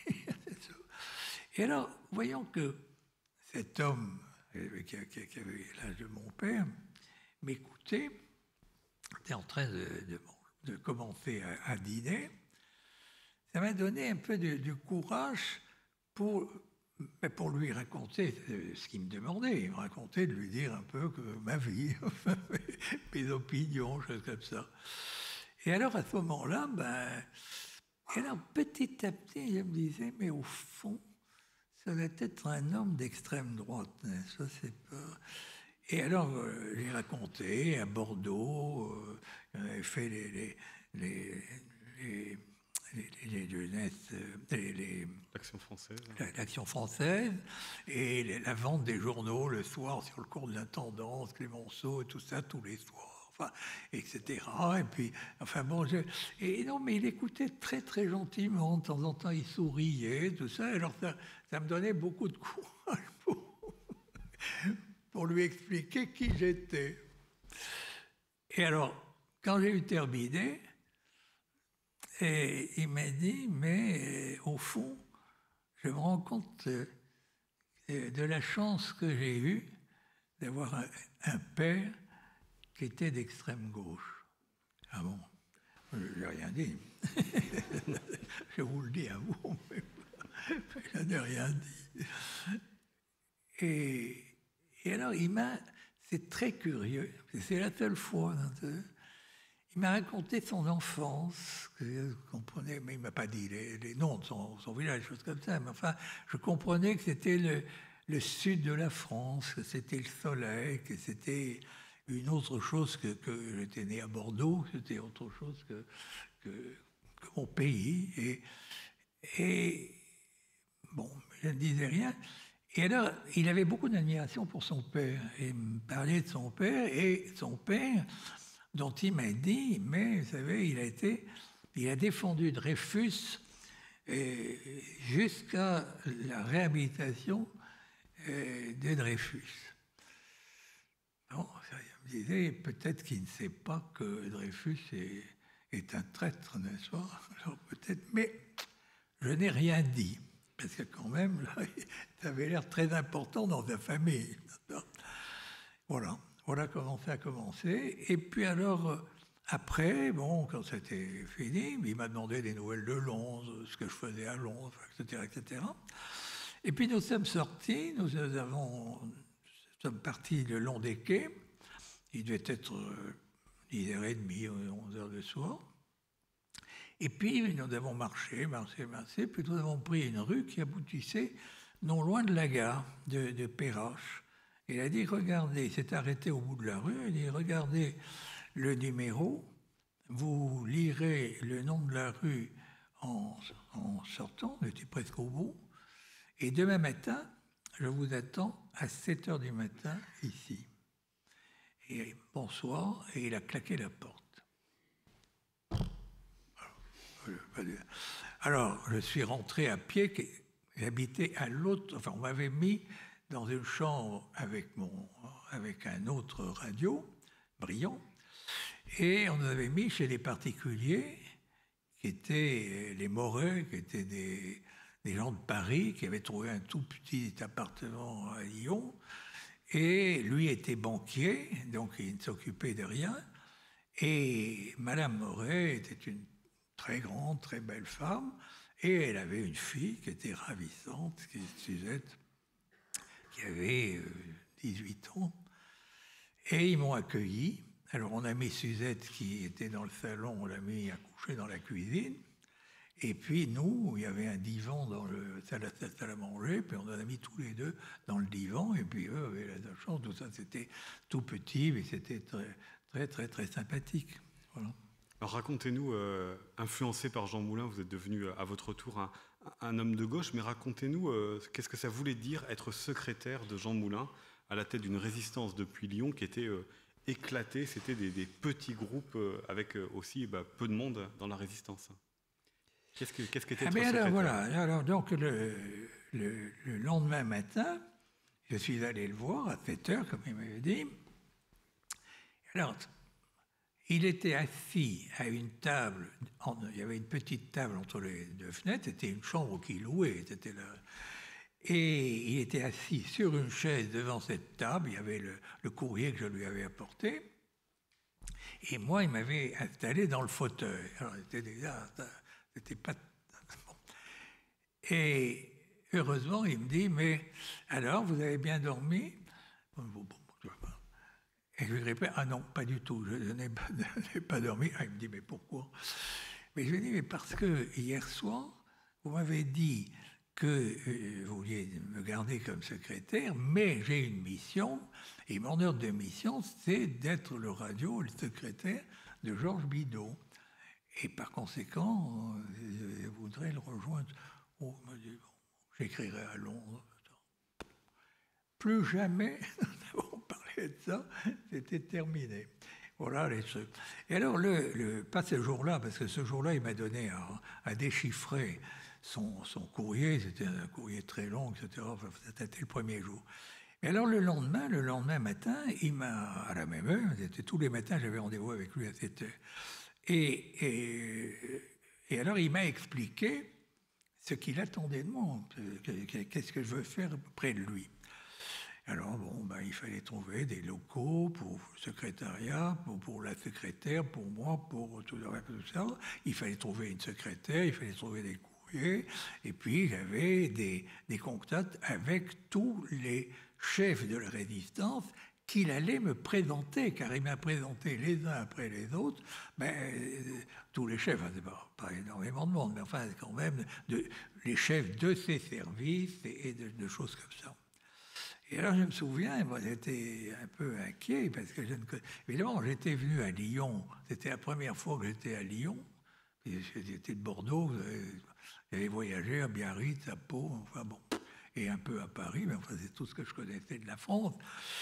Et alors, voyons que cet homme, qui avait l'âge de mon père, m'écoutait, était en train de commencer à dîner. Ça m'a donné un peu de courage pour lui raconter ce qu'il me demandait. Il me racontait de lui dire un peu que ma vie, mes opinions, choses comme ça. Et alors, à ce moment-là, et alors, petit à petit, je me disais, mais au fond, ça doit être un homme d'extrême droite. Ça, c'est pas... Et alors, j'ai raconté à Bordeaux, on avait fait L'Action française. l'Action française et la vente des journaux le soir sur le cours de l'intendance, Clémenceau et tout ça, tous les soirs, enfin, etc. Et puis, enfin bon, et non, mais il écoutait très très gentiment, de temps en temps il souriait, tout ça, alors ça me donnait beaucoup de courage pour lui expliquer qui j'étais. Et alors, quand j'ai eu terminé, et il m'a dit, mais au fond, je me rends compte de la chance que j'ai eue d'avoir un père qui était d'extrême gauche. Ah bon? Je n'ai rien dit. Je vous le dis à vous, mais je n'ai rien dit. Et alors, c'est très curieux, c'est la seule fois. Il m'a raconté son enfance, que je comprenais, mais il ne m'a pas dit les noms de son village, des choses comme ça. Mais enfin, je comprenais que c'était le sud de la France, que c'était le soleil, que c'était une autre chose que j'étais né à Bordeaux, c'était autre chose que mon pays. Et bon, je ne disais rien. Et alors, il avait beaucoup d'admiration pour son père. Et il me parlait de son père, et son père, dont il m'a dit, mais vous savez, il a défendu Dreyfus jusqu'à la réhabilitation de Dreyfus. Bon, il me disait, peut-être qu'il ne sait pas que Dreyfus est un traître, n'est-ce pas? Alors peut-être, mais je n'ai rien dit, parce que quand même, là, ça avait l'air très important dans sa famille. Voilà comment ça a commencé. Et puis alors, après, bon, quand c'était fini, il m'a demandé des nouvelles de Londres, ce que je faisais à Londres, etc., etc. Et puis nous sommes sortis, nous sommes partis le long des quais. Il devait être 10h30 ou 11h du soir. Et puis nous avons marché, puis nous avons pris une rue qui aboutissait non loin de la gare de Perrache. Il a dit, regardez, il s'est arrêté au bout de la rue, il a dit, regardez le numéro, vous lirez le nom de la rue en sortant, on était presque au bout, et demain matin, je vous attends à 7h du matin ici. Et bonsoir, et il a claqué la porte. Alors, je suis rentré à pied, j'habitais à l'autre, enfin on m'avait mis dans une chambre avec un autre radio, brillant, et on nous avait mis chez des particuliers qui étaient les Moret, qui étaient des gens de Paris, qui avaient trouvé un tout petit appartement à Lyon, et lui était banquier, donc il ne s'occupait de rien, et Madame Moret était une très grande, très belle femme, et elle avait une fille qui était ravissante, qui est Suzette, qui avait 18 ans, et ils m'ont accueilli. Alors on a mis Suzette qui était dans le salon, on l'a mis à coucher dans la cuisine, et puis nous, il y avait un divan dans la salle à manger, puis on en a mis tous les deux dans le divan, et puis eux avaient la chance, tout ça c'était tout petit, mais c'était très très très très sympathique. Voilà. Alors racontez-nous, influencé par Jean Moulin, vous êtes devenu à votre tour un homme de gauche, mais racontez-nous qu'est-ce que ça voulait dire être secrétaire de Jean Moulin à la tête d'une résistance depuis Lyon qui était éclatée, c'était des petits groupes avec aussi peu de monde dans la résistance. Qu'est-ce qu'était être secrétaire? Alors voilà, alors donc le lendemain matin, je suis allé le voir à 7h, comme il m'avait dit. Alors, il était assis à une table, il y avait une petite table entre les deux fenêtres, c'était une chambre qu'il louait, c'était là. Et il était assis sur une chaise devant cette table, il y avait le courrier que je lui avais apporté, et moi, il m'avait installé dans le fauteuil. Alors, c'était pas... Bon. Et heureusement, il me dit, mais alors, vous avez bien dormi? Et je lui répète, ah non, pas du tout, je n'ai pas dormi. Ah, il me dit, mais pourquoi? Mais je lui dis, mais parce que hier soir, vous m'avez dit que vous vouliez me garder comme secrétaire, mais j'ai une mission, et mon ordre de mission, c'est d'être le secrétaire de Georges Bidault. Et par conséquent, je voudrais le rejoindre. Oh, il m'a dit, bon, j'écrirai à Londres. Plus jamais nous n'avons parlé de ça, c'était terminé. Voilà les trucs. Et alors, pas ce jour-là, parce que ce jour-là, il m'a donné à déchiffrer son courrier, c'était un courrier très long, etc. Enfin, c'était le premier jour. Et alors, le lendemain matin, il m'a, à la même heure, c'était tous les matins, j'avais rendez-vous avec lui à cette heure. Et alors, il m'a expliqué ce qu'il attendait de moi, qu'est-ce que je veux faire près de lui. Alors, bon, il fallait trouver des locaux pour le secrétariat, pour la secrétaire, pour moi, pour tout ça. Il fallait trouver une secrétaire, il fallait trouver des courriers. Et puis, j'avais des contacts avec tous les chefs de la résistance qu'il allait me présenter, car il m'a présenté les uns après les autres, tous les chefs, c'est pas énormément de monde, mais enfin, quand même, les chefs de ces services et de choses comme ça. Et alors, je me souviens, moi, j'étais un peu inquiet, parce que évidemment, j'étais venu à Lyon, c'était la première fois que j'étais à Lyon, j'étais de Bordeaux, j'avais voyagé à Biarritz, à Pau, enfin bon, et un peu à Paris, mais enfin, c'est tout ce que je connaissais de la France.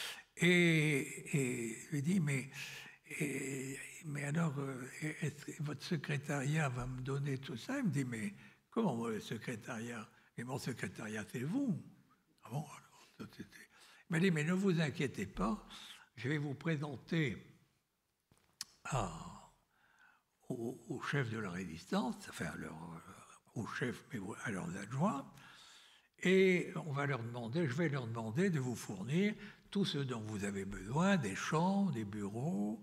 Et je lui ai dit, mais alors, est-ce que votre secrétariat va me donner tout ça? Il me dit, mais comment le secrétariat? Mais mon secrétariat, c'est vous. Ah bon, alors, il m'a dit, mais ne vous inquiétez pas, je vais vous présenter au chef de la résistance, enfin au chef, mais à leurs adjoints, et je vais leur demander de vous fournir tout ce dont vous avez besoin, des chambres, des bureaux,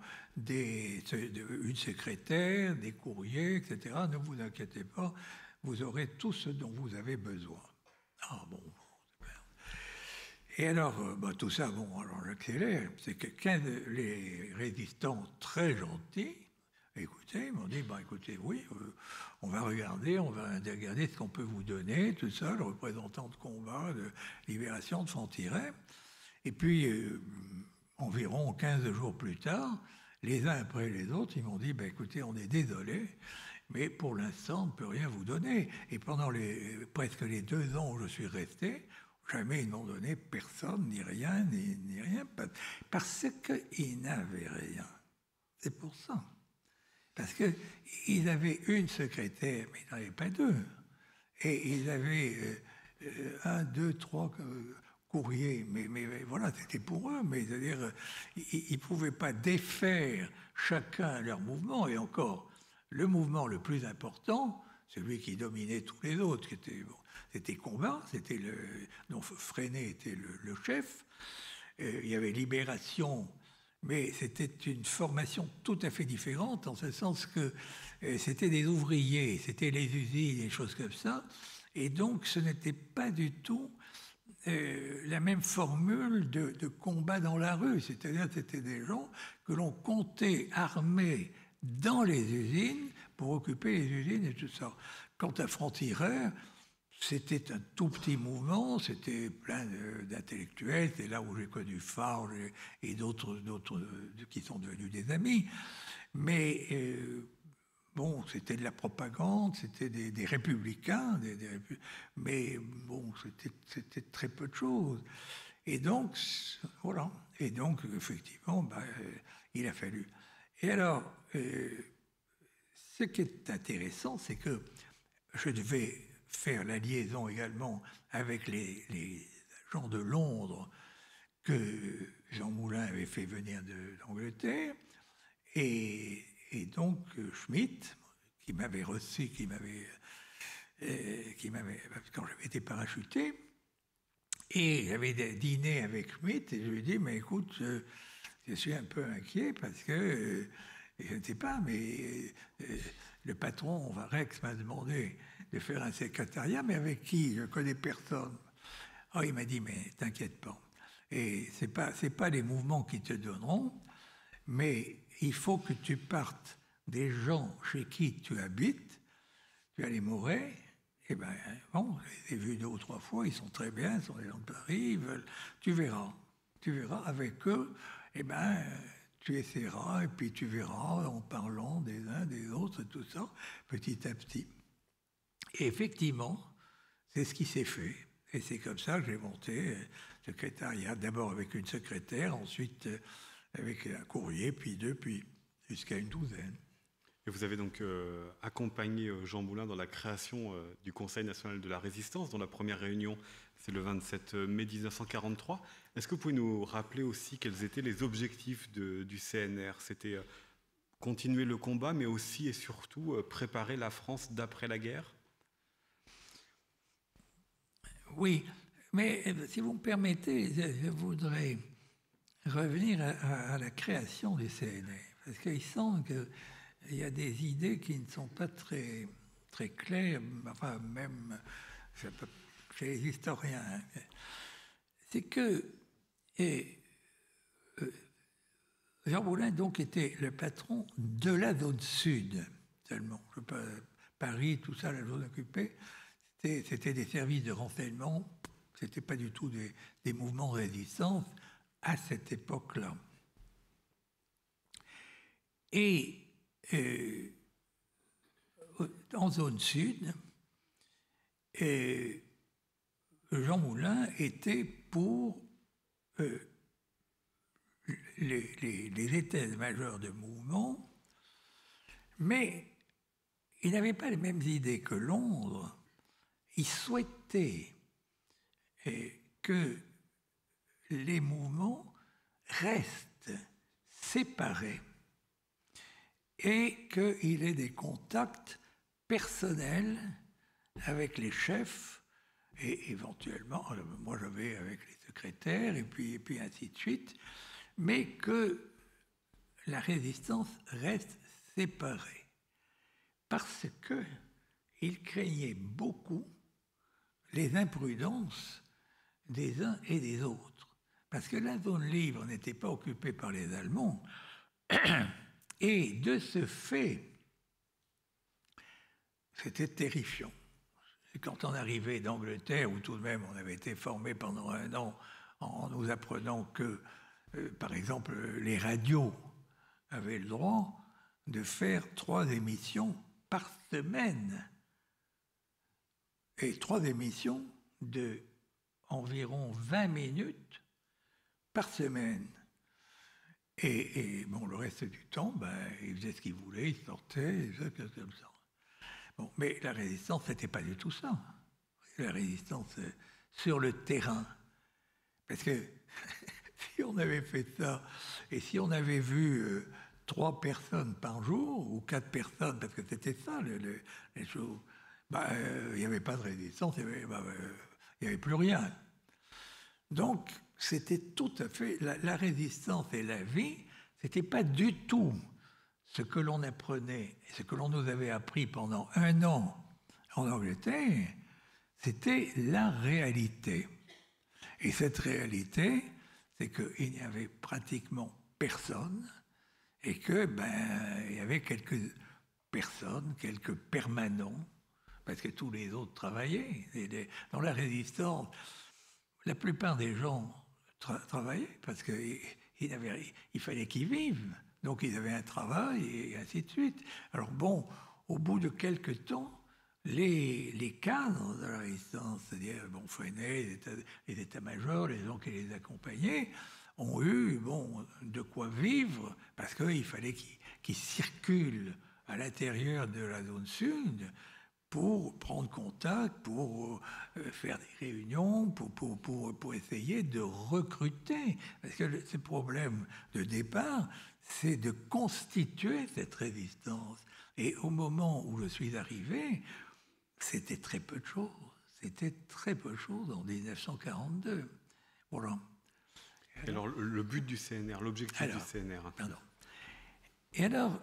une secrétaire, des courriers, etc. Ne vous inquiétez pas, vous aurez tout ce dont vous avez besoin. Ah bon, super. Et alors, tout ça, alors j'accélère, c'est que les résistants très gentils, écoutez, ils m'ont dit, écoutez, oui, on va regarder ce qu'on peut vous donner, tout ça, le représentant de combat, de libération de Fontiret. Et puis, environ 15 jours plus tard, les uns après les autres, ils m'ont dit, écoutez, on est désolé, mais pour l'instant, on ne peut rien vous donner. Et pendant presque les 2 ans où je suis resté, jamais ils n'ont donné personne, ni rien, ni rien, parce qu'ils n'avaient rien. C'est pour ça. Parce qu'ils avaient une secrétaire, mais ils n'en avaient pas 2. Et ils avaient 1, 2, 3 courriers, mais voilà, c'était pour eux. Mais c'est-à-dire, ils ne pouvaient pas défaire chacun leur mouvement. Et encore, le mouvement le plus important, celui qui dominait tous les autres, c'était Combat, dont Freinet était le chef. Il y avait Libération, mais c'était une formation tout à fait différente, en ce sens que c'était des ouvriers, c'était les usines, des choses comme ça. Et donc, ce n'était pas du tout la même formule de combat dans la rue. C'est-à-dire que c'était des gens que l'on comptait armés dans les usines pour occuper les usines et tout ça. Quant à Franc-Tireur, c'était un tout petit mouvement, c'était plein d'intellectuels, c'est là où j'ai connu Farge et d'autres qui sont devenus des amis. Mais c'était de la propagande, c'était des républicains, mais bon, c'était très peu de choses. Et donc, voilà. Et donc, effectivement, il a fallu. Et alors, ce qui est intéressant, c'est que je devais faire la liaison également avec les gens de Londres que Jean Moulin avait fait venir d'Angleterre, et donc Schmitt, qui m'avait reçu, quand j'avais été parachuté, et j'avais dîné avec Schmitt, et je lui ai dit, mais écoute, je suis un peu inquiet parce que, je ne sais pas, mais le patron, Rex, m'a demandé de faire un secrétariat, mais avec qui? Je ne connais personne. Oh, il m'a dit, mais t'inquiète pas, Et ce n'est pas les mouvements qui te donneront, mais il faut que tu partes des gens chez qui tu habites. Tu as les Morais, et ben bon, je les ai vus 2 ou 3 fois, ils sont très bien, ils sont des gens de Paris, tu verras avec eux, et ben tu essaieras, et puis tu verras en parlant des uns, des autres, tout ça, petit à petit. Et effectivement, c'est ce qui s'est fait. Et c'est comme ça que j'ai monté secrétariat, d'abord avec une secrétaire, ensuite avec un courrier, puis 2, puis jusqu'à une 12aine. Et vous avez donc accompagné Jean Moulin dans la création du Conseil national de la résistance, dont la première réunion, c'est le 27 mai 1943. Est-ce que vous pouvez nous rappeler aussi quels étaient les objectifs du CNR? C'était continuer le combat, mais aussi et surtout préparer la France d'après la guerre? Oui, mais si vous me permettez, je voudrais revenir à la création du CNR, parce qu'il semble qu'il y a des idées qui ne sont pas très, très claires, enfin même chez les historiens. C'est que Jean Moulin donc était le patron de la zone sud seulement. Paris, tout ça, la zone occupée. C'était des services de renseignement, ce n'était pas du tout des mouvements de résistance à cette époque-là. Et en zone sud, Jean Moulin était pour les états-majors de mouvement, mais il n'avait pas les mêmes idées que Londres. Il souhaitait que les mouvements restent séparés et qu'il ait des contacts personnels avec les chefs et éventuellement, moi j'avais avec les secrétaires et puis ainsi de suite, mais que la résistance reste séparée parce qu'il craignait beaucoup les imprudences des uns et des autres. Parce que la zone libre n'était pas occupée par les Allemands. Et de ce fait, c'était terrifiant. Et quand on arrivait d'Angleterre, où tout de même on avait été formé pendant 1 an en nous apprenant que, par exemple, les radios avaient le droit de faire 3 émissions par semaine. Et 3 émissions de environ 20 minutes par semaine. Et bon, le reste du temps, ils faisaient ce qu'ils voulaient, ils sortaient, ils faisaient comme ça. Bon, mais la résistance, c'était pas du tout ça. La résistance sur le terrain. Parce que si on avait fait ça, et si on avait vu 3 personnes par jour, ou 4 personnes, parce que c'était ça, les choses, il n'y avait pas de résistance, il n'y avait plus rien. Donc, c'était tout à fait... La résistance et la vie, ce n'était pas du tout ce que l'on apprenait, ce que l'on nous avait appris pendant 1 an en Angleterre, c'était la réalité. Et cette réalité, c'est qu'il n'y avait pratiquement personne, et que, il y avait quelques personnes, quelques permanents, parce que tous les autres travaillaient. Dans la résistance, la plupart des gens travaillaient parce qu'il fallait qu'ils vivent. Donc ils avaient un travail et ainsi de suite. Alors bon, au bout de quelques temps, les cadres de la résistance, c'est-à-dire Freinet, les états-majors, les gens qui les accompagnaient, ont eu de quoi vivre parce qu'il fallait qu'ils circulent à l'intérieur de la zone sud pour prendre contact, pour faire des réunions, pour essayer de recruter. Parce que ce problème de départ, c'est de constituer cette résistance. Et au moment où je suis arrivé, c'était très peu de choses. C'était très peu de choses en 1942. Voilà. Alors, le but du CNR, l'objectif du CNR. Pardon. Et alors,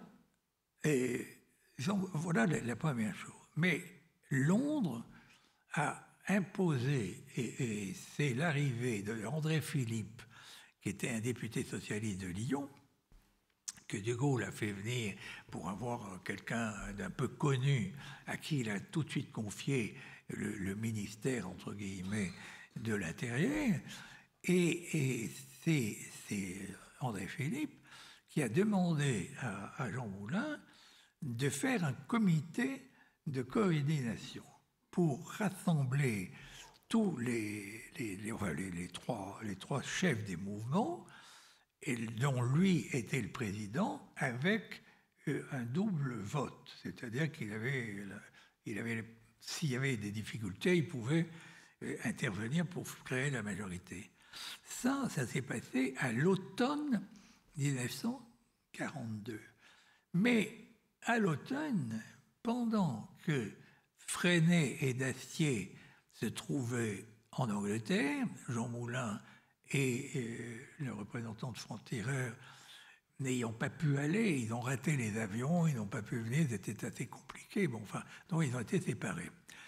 voilà la première chose. Mais Londres a imposé, et c'est l'arrivée de André Philippe, qui était un député socialiste de Lyon, que De Gaulle a fait venir pour avoir quelqu'un d'un peu connu, à qui il a tout de suite confié le ministère, entre guillemets, de l'Intérieur. Et c'est André Philippe qui a demandé à Jean Moulin de faire un comité de coordination pour rassembler tous les trois chefs des mouvements, et dont lui était le président, avec un double vote. C'est-à-dire qu'il avait, s'il y avait des difficultés, il pouvait intervenir pour créer la majorité. Ça s'est passé à l'automne 1942. Mais à l'automne, pendant que Freinet et Dastier se trouvaient en Angleterre, Jean Moulin et le représentant de franc-tireur n'ayant pas pu aller, ils ont raté les avions, ils n'ont pas pu venir, c'était assez compliqué. Bon, enfin, donc ils ont été séparés.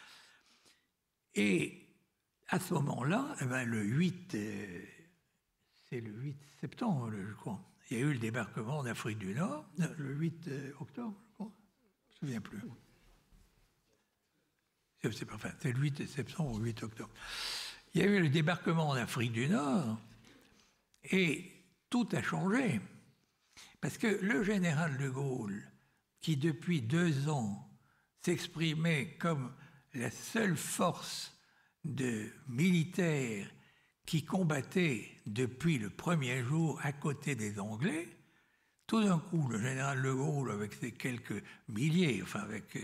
Et à ce moment-là, le 8 septembre, je crois, il y a eu le débarquement en Afrique du Nord, le 8 octobre, je crois, je ne me souviens plus. C'est le 8 septembre ou le 8 octobre. Il y a eu le débarquement en Afrique du Nord et tout a changé. Parce que le général de Gaulle, qui depuis 2 ans s'exprimait comme la seule force de militaires qui combattait depuis le premier jour à côté des Anglais, tout d'un coup, le général de Gaulle, avec ses quelques milliers, enfin avec...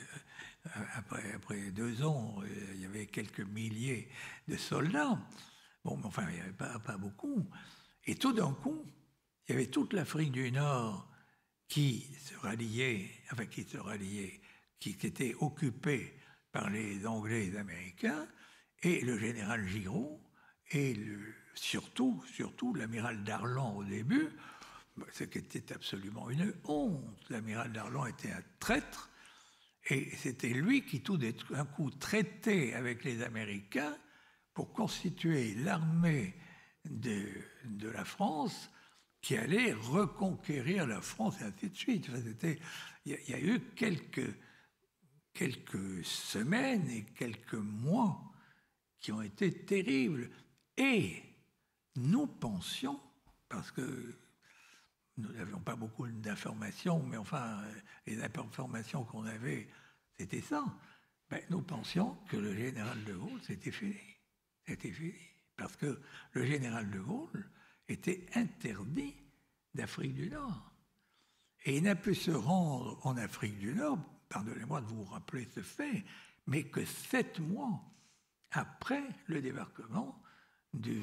Après 2 ans, il y avait quelques milliers de soldats. Bon, mais enfin, il n'y avait pas beaucoup. Et tout d'un coup, il y avait toute l'Afrique du Nord qui était occupée par les Anglais et les Américains, et le général Giraud, et surtout l'amiral Darlan au début, ce qui était absolument une honte. L'amiral Darlan était un traître. Et c'était lui qui, tout d'un coup, traitait avec les Américains pour constituer l'armée de la France qui allait reconquérir la France, et ainsi de suite. Enfin, il y a eu quelques semaines et quelques mois qui ont été terribles. Et nous pensions, parce que nous n'avions pas beaucoup d'informations, mais enfin, les informations qu'on avait, c'était ça. Nous pensions que le général de Gaulle, c'était fini. C'était fini. Parce que le général de Gaulle était interdit d'Afrique du Nord. Et il n'a pu se rendre en Afrique du Nord, pardonnez-moi de vous rappeler ce fait, mais que 7 mois après le débarquement du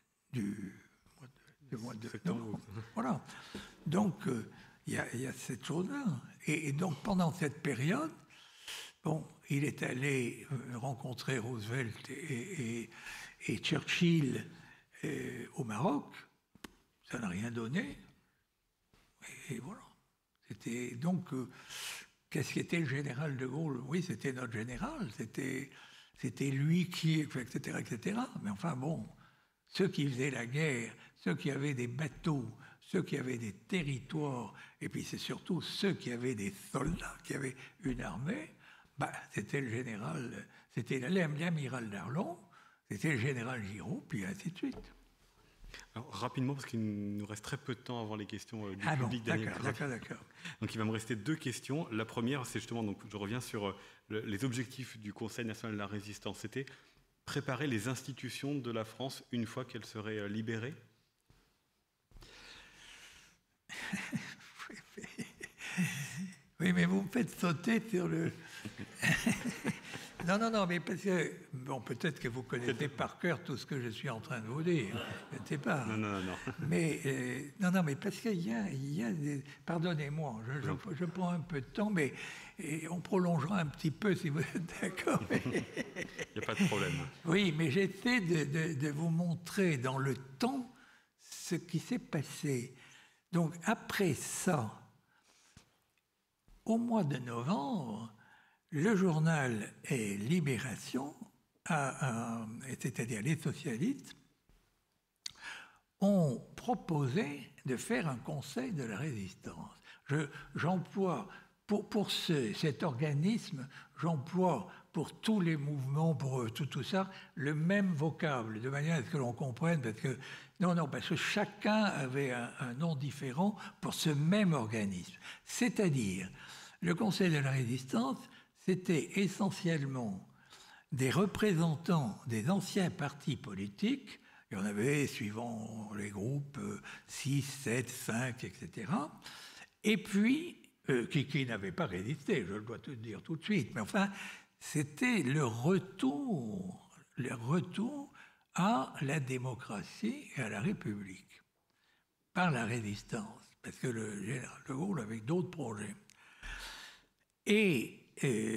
mois de novembre. Voilà. Donc, il y a cette chose-là. Et donc, pendant cette période, il est allé rencontrer Roosevelt et Churchill au Maroc. Ça n'a rien donné. Et voilà. C'était donc... qu'est-ce qu'était le général de Gaulle? Oui, c'était notre général. C'était lui qui... etc., etc. Mais enfin, bon, ceux qui faisaient la guerre, ceux qui avaient des bateaux, ceux qui avaient des territoires, et puis c'est surtout ceux qui avaient des soldats, qui avaient une armée, c'était le général, c'était l'amiral Darlan, c'était le général Giraud, puis ainsi de suite. Alors, rapidement, parce qu'il nous reste très peu de temps avant les questions du public. D'accord. Donc il va me rester 2 questions. La première, c'est justement, donc, je reviens sur les objectifs du Conseil national de la résistance. C'était préparer les institutions de la France une fois qu'elles seraient libérées. Oui, mais vous me faites sauter sur le... Non, mais parce que... Bon, peut-être que vous connaissez par cœur tout ce que je suis en train de vous dire. Je ne sais pas. Non. Mais, non, mais parce qu'il y a des... Pardonnez-moi, je prends un peu de temps, mais on prolongera un petit peu si vous êtes d'accord. Il n'y a pas de problème. Oui, mais j'essaie de vous montrer dans le temps ce qui s'est passé. Donc, après ça, au mois de novembre, le journal Libération c'est-à-dire les socialistes, ont proposé de faire un conseil de la résistance. J'emploie, pour cet organisme, j'emploie pour tous les mouvements, pour tout ça, le même vocable, de manière à ce que l'on comprenne, parce que chacun avait un nom différent pour ce même organisme. C'est-à-dire, le Conseil de la Résistance, c'était essentiellement des représentants des anciens partis politiques. Il y en avait, suivant les groupes, 6, 7, 5, etc. Et puis, qui n'avaient pas résisté, je dois te dire tout de suite. Mais enfin, c'était le retour à la démocratie et à la République par la résistance, parce que le général de Gaulle avait d'autres projets. Et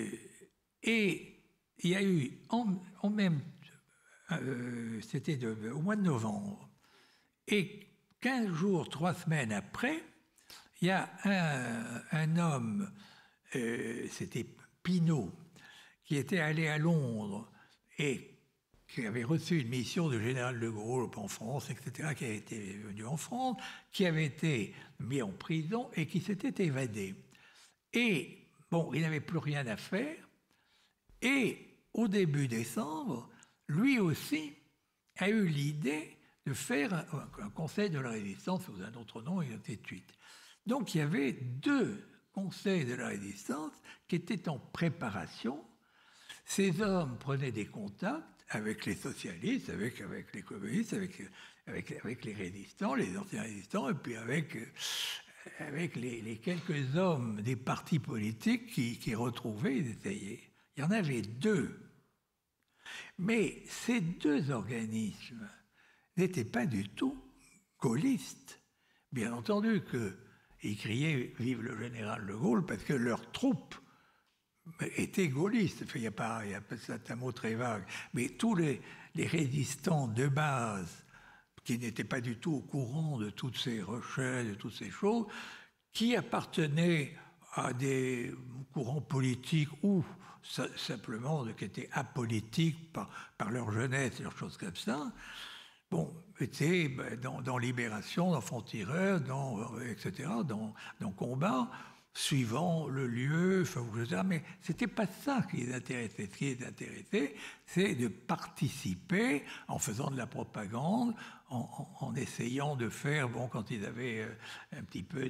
il y a eu en même c'était au mois de novembre, et 15 jours, 3 semaines après, il y a un homme, c'était Pinault, qui était allé à Londres et qui avait reçu une mission du général de Gaulle en France, etc., qui avait été venu en France, qui avait été mis en prison et qui s'était évadé. Et bon, il n'avait plus rien à faire. Et au début décembre, lui aussi a eu l'idée de faire un conseil de la résistance sous un autre nom, et ainsi de suite. Donc il y avait 2 conseils de la résistance qui étaient en préparation. Ces hommes prenaient des contacts avec les socialistes, avec les communistes, avec les résistants, les anciens résistants, et puis avec les quelques hommes des partis politiques qui retrouvaient, ils essayaient. Il y en avait 2. Mais ces 2 organismes n'étaient pas du tout gaullistes. Bien entendu qu'ils criaient « Vive le général de Gaulle » parce que leurs troupes étaient gaullistes. Il y a pas, c'est un mot très vague. Mais tous les résistants de base qui n'étaient pas du tout au courant de toutes ces recherches, de toutes ces choses, qui appartenaient à des courants politiques ou simplement qui étaient apolitiques par leur jeunesse, leurs choses comme ça, bon, étaient dans Libération, dans Franc-Tireur, etc., dans Combat, suivant le lieu, etc. Mais ce n'était pas ça qui les intéressait. Ce qui les intéressait, c'est de participer en faisant de la propagande, en essayant de faire, bon, quand ils avaient un petit peu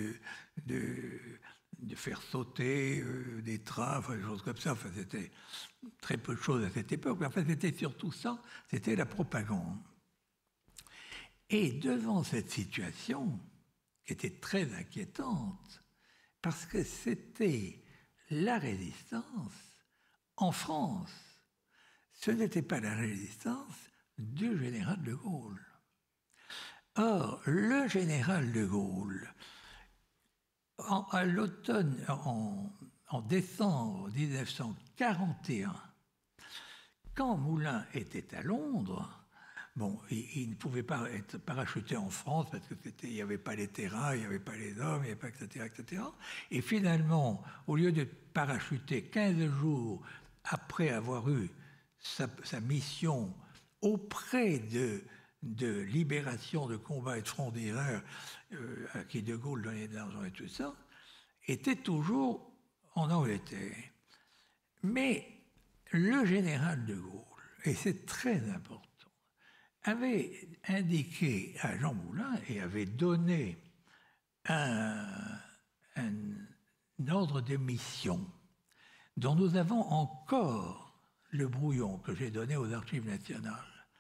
de faire sauter des trains, des choses comme ça. Enfin, c'était très peu de choses à cette époque. Mais enfin, c'était surtout ça, c'était la propagande. Et devant cette situation, qui était très inquiétante, parce que c'était la résistance en France, ce n'était pas la résistance du général de Gaulle. Or, le général de Gaulle, à l'automne, en décembre 1941, quand Moulin était à Londres, bon, il ne pouvait pas être parachuté en France parce qu'il n'y avait pas les terrains, il n'y avait pas les hommes, il n'y avait pas, etc., etc. Et finalement, au lieu de parachuter 15 jours après avoir eu sa mission auprès de libération, de combat et de Franc-Tireur, à qui de Gaulle donnait de l'argent et tout ça, était toujours en Angleterre. Mais le général de Gaulle, et c'est très important, avait indiqué à Jean Moulin et avait donné un ordre de mission dont nous avons encore le brouillon que j'ai donné aux Archives nationales,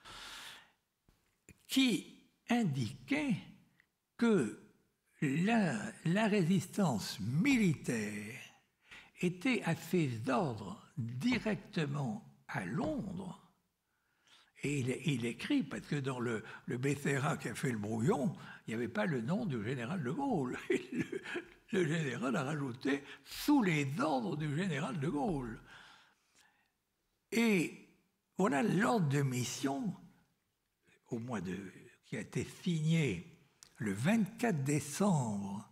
qui indiquait que la résistance militaire était à ses ordres directement à Londres. Et il écrit, parce que dans le BCRA qui a fait le brouillon, il n'y avait pas le nom du général de Gaulle. Le général a rajouté « sous les ordres du général de Gaulle ». Et voilà l'ordre de mission qui a été signé le 24 décembre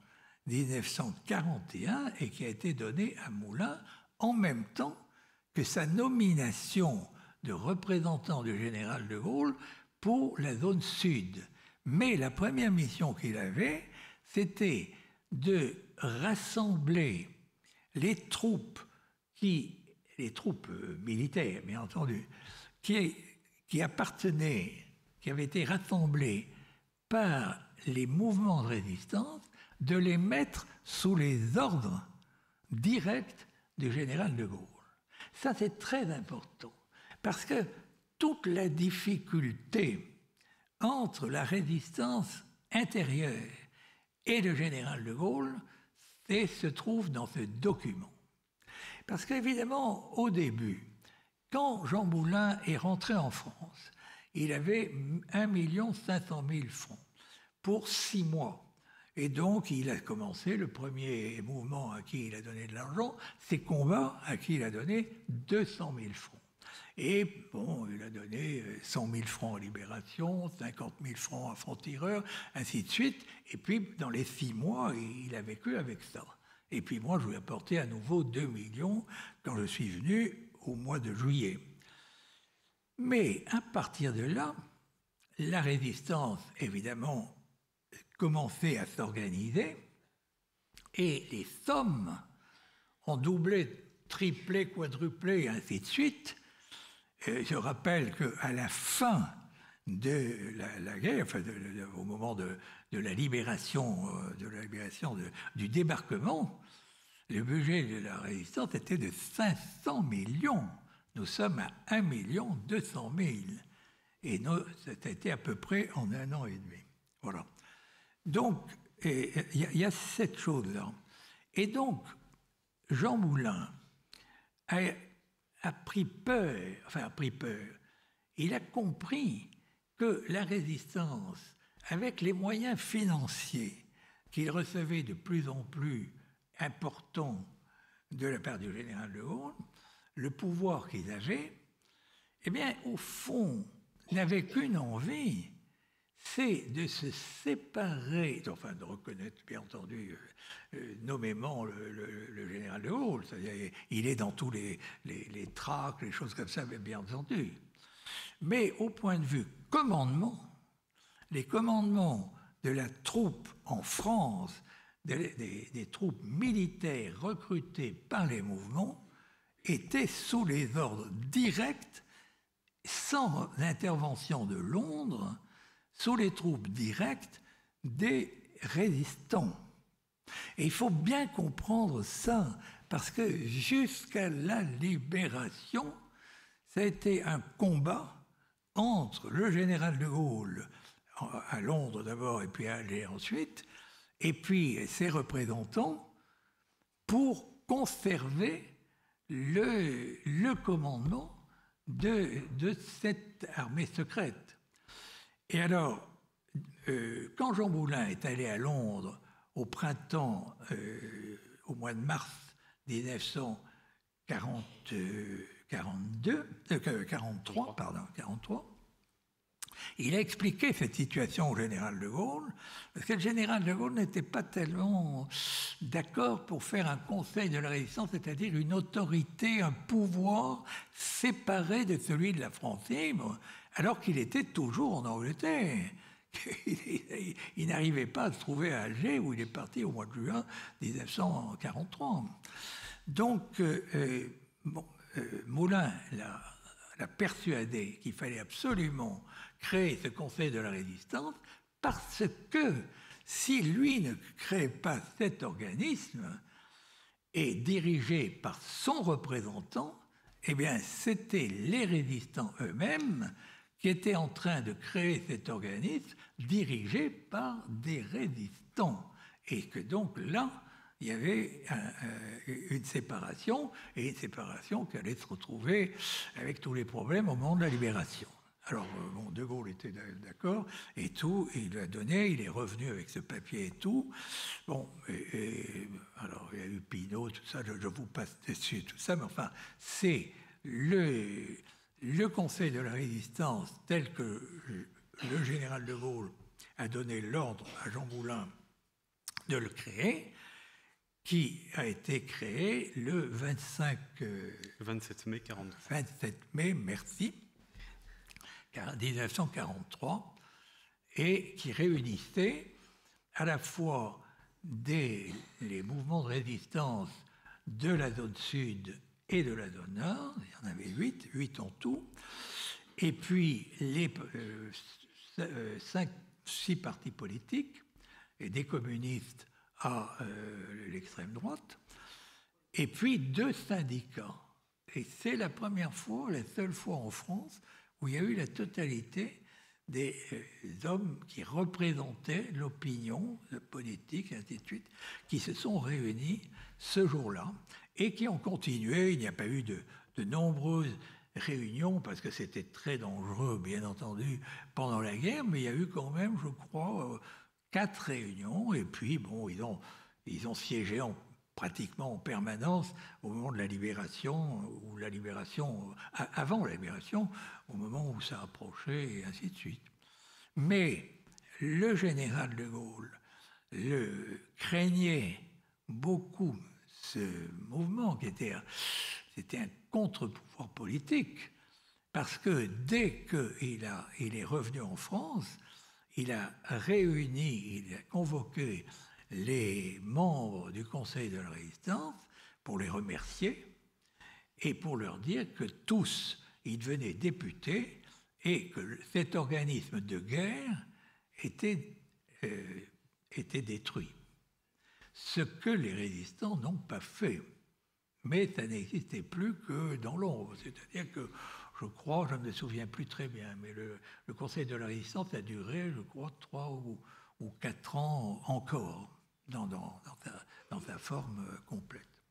1941 et qui a été donné à Moulin en même temps que sa nomination de représentant du général de Gaulle pour la zone sud. Mais la première mission qu'il avait, c'était de rassembler les troupes militaires, bien entendu, qui appartenaient, qui avaient été rassemblées par les mouvements de résistance, de les mettre sous les ordres directs du général de Gaulle. Ça, c'est très important, parce que toute la difficulté entre la résistance intérieure et le général de Gaulle se trouve dans ce document. Parce qu'évidemment, au début, quand Jean Moulin est rentré en France, il avait 1 500 000 francs pour 6 mois. Et donc, il a commencé le premier mouvement à qui il a donné de l'argent, c'est Combat à qui il a donné 200 000 francs. Et bon, il a donné 100 000 francs à Libération, 50 000 francs à Franc-Tireur, ainsi de suite. Et puis, dans les 6 mois, il a vécu avec ça. Et puis moi, je lui ai apporté à nouveau 2 millions quand je suis venu au mois de juillet. Mais à partir de là, la résistance, évidemment, commençait à s'organiser et les sommes ont doublé, triplé, quadruplé, et ainsi de suite. Je rappelle qu'à la fin de la guerre, enfin au moment de la libération, du débarquement, le budget de la résistance était de 500 millions. Nous sommes à 1 200 000. Et c'était à peu près en 1 an et demi. Voilà. Donc, il y a cette chose-là. Et donc, Jean Moulin a pris peur. Il a compris que la résistance, avec les moyens financiers qu'il recevait de plus en plus importants de la part du général de Gaulle, le pouvoir qu'ils avaient, eh bien, au fond, n'avait qu'une envie, c'est de se séparer, enfin de reconnaître, bien entendu, nommément le général de Gaulle. C'est-à-dire, il est dans tous les tracts, les choses comme ça, bien entendu. Mais au point de vue commandement, les commandements de la troupe en France, des troupes militaires recrutées par les mouvements, étaient sous les ordres directs, sans intervention de Londres, sous les troupes directes des résistants. Et il faut bien comprendre ça, parce que jusqu'à la libération, ça a été un combat entre le général de Gaulle, à Londres d'abord et puis à Alger ensuite, et puis ses représentants, pour conserver le commandement de cette armée secrète. Et alors, quand Jean Moulin est allé à Londres au printemps, au mois de mars 1943, il a expliqué cette situation au général de Gaulle, parce que le général de Gaulle n'était pas tellement d'accord pour faire un conseil de la résistance, c'est-à-dire une autorité, un pouvoir séparé de celui de la France libre, alors qu'il était toujours en Angleterre. Il n'arrivait pas à se trouver à Alger, où il est parti au mois de juin 1943. Donc, Moulin l'a persuadé qu'il fallait absolument créer ce Conseil de la Résistance, parce que si lui ne crée pas cet organisme, et dirigé par son représentant, eh bien, c'était les résistants eux-mêmes qui étaient en train de créer cet organisme dirigé par des résistants. Et que donc là, il y avait une séparation, et une séparation qui allait se retrouver avec tous les problèmes au moment de la libération. Alors, bon, De Gaulle était d'accord, et tout, et il l'a donné, il est revenu avec ce papier et tout. Bon, alors, il y a eu Pinault, tout ça, je vous passe dessus, tout ça, mais enfin, c'est le Conseil de la Résistance tel que le général de Gaulle a donné l'ordre à Jean Moulin de le créer, qui a été créé le 27 mai 43. 27 mai, merci, 1943, et qui réunissait à la fois les mouvements de résistance de la zone sud et de la zone nord, il y en avait 8 en tout, et puis les 6 partis politiques, et des communistes à l'extrême droite, et puis 2 syndicats. Et c'est la première fois, la seule fois en France, où il y a eu la totalité des hommes qui représentaient l'opinion politique, et ainsi de suite, qui se sont réunis ce jour-là et qui ont continué. Il n'y a pas eu de nombreuses réunions parce que c'était très dangereux, bien entendu, pendant la guerre, mais il y a eu quand même, je crois, 4 réunions. Et puis, bon, ils ont siégé pratiquement en permanence au moment de la libération, ou la libération, avant la libération, au moment où ça approchait, et ainsi de suite. Mais le général de Gaulle craignait beaucoup ce mouvement qui était un contre-pouvoir politique, parce que dès qu'il est revenu en France, il a convoqué les membres du Conseil de la Résistance pour les remercier et pour leur dire que tous, ils devenaient députés et que cet organisme de guerre était détruit. Ce que les résistants n'ont pas fait. Mais ça n'existait plus que dans l'ombre. C'est-à-dire que, je crois, je ne me souviens plus très bien, mais le Conseil de la Résistance a duré, je crois, 3 ou 4 ans encore, dans sa forme complète.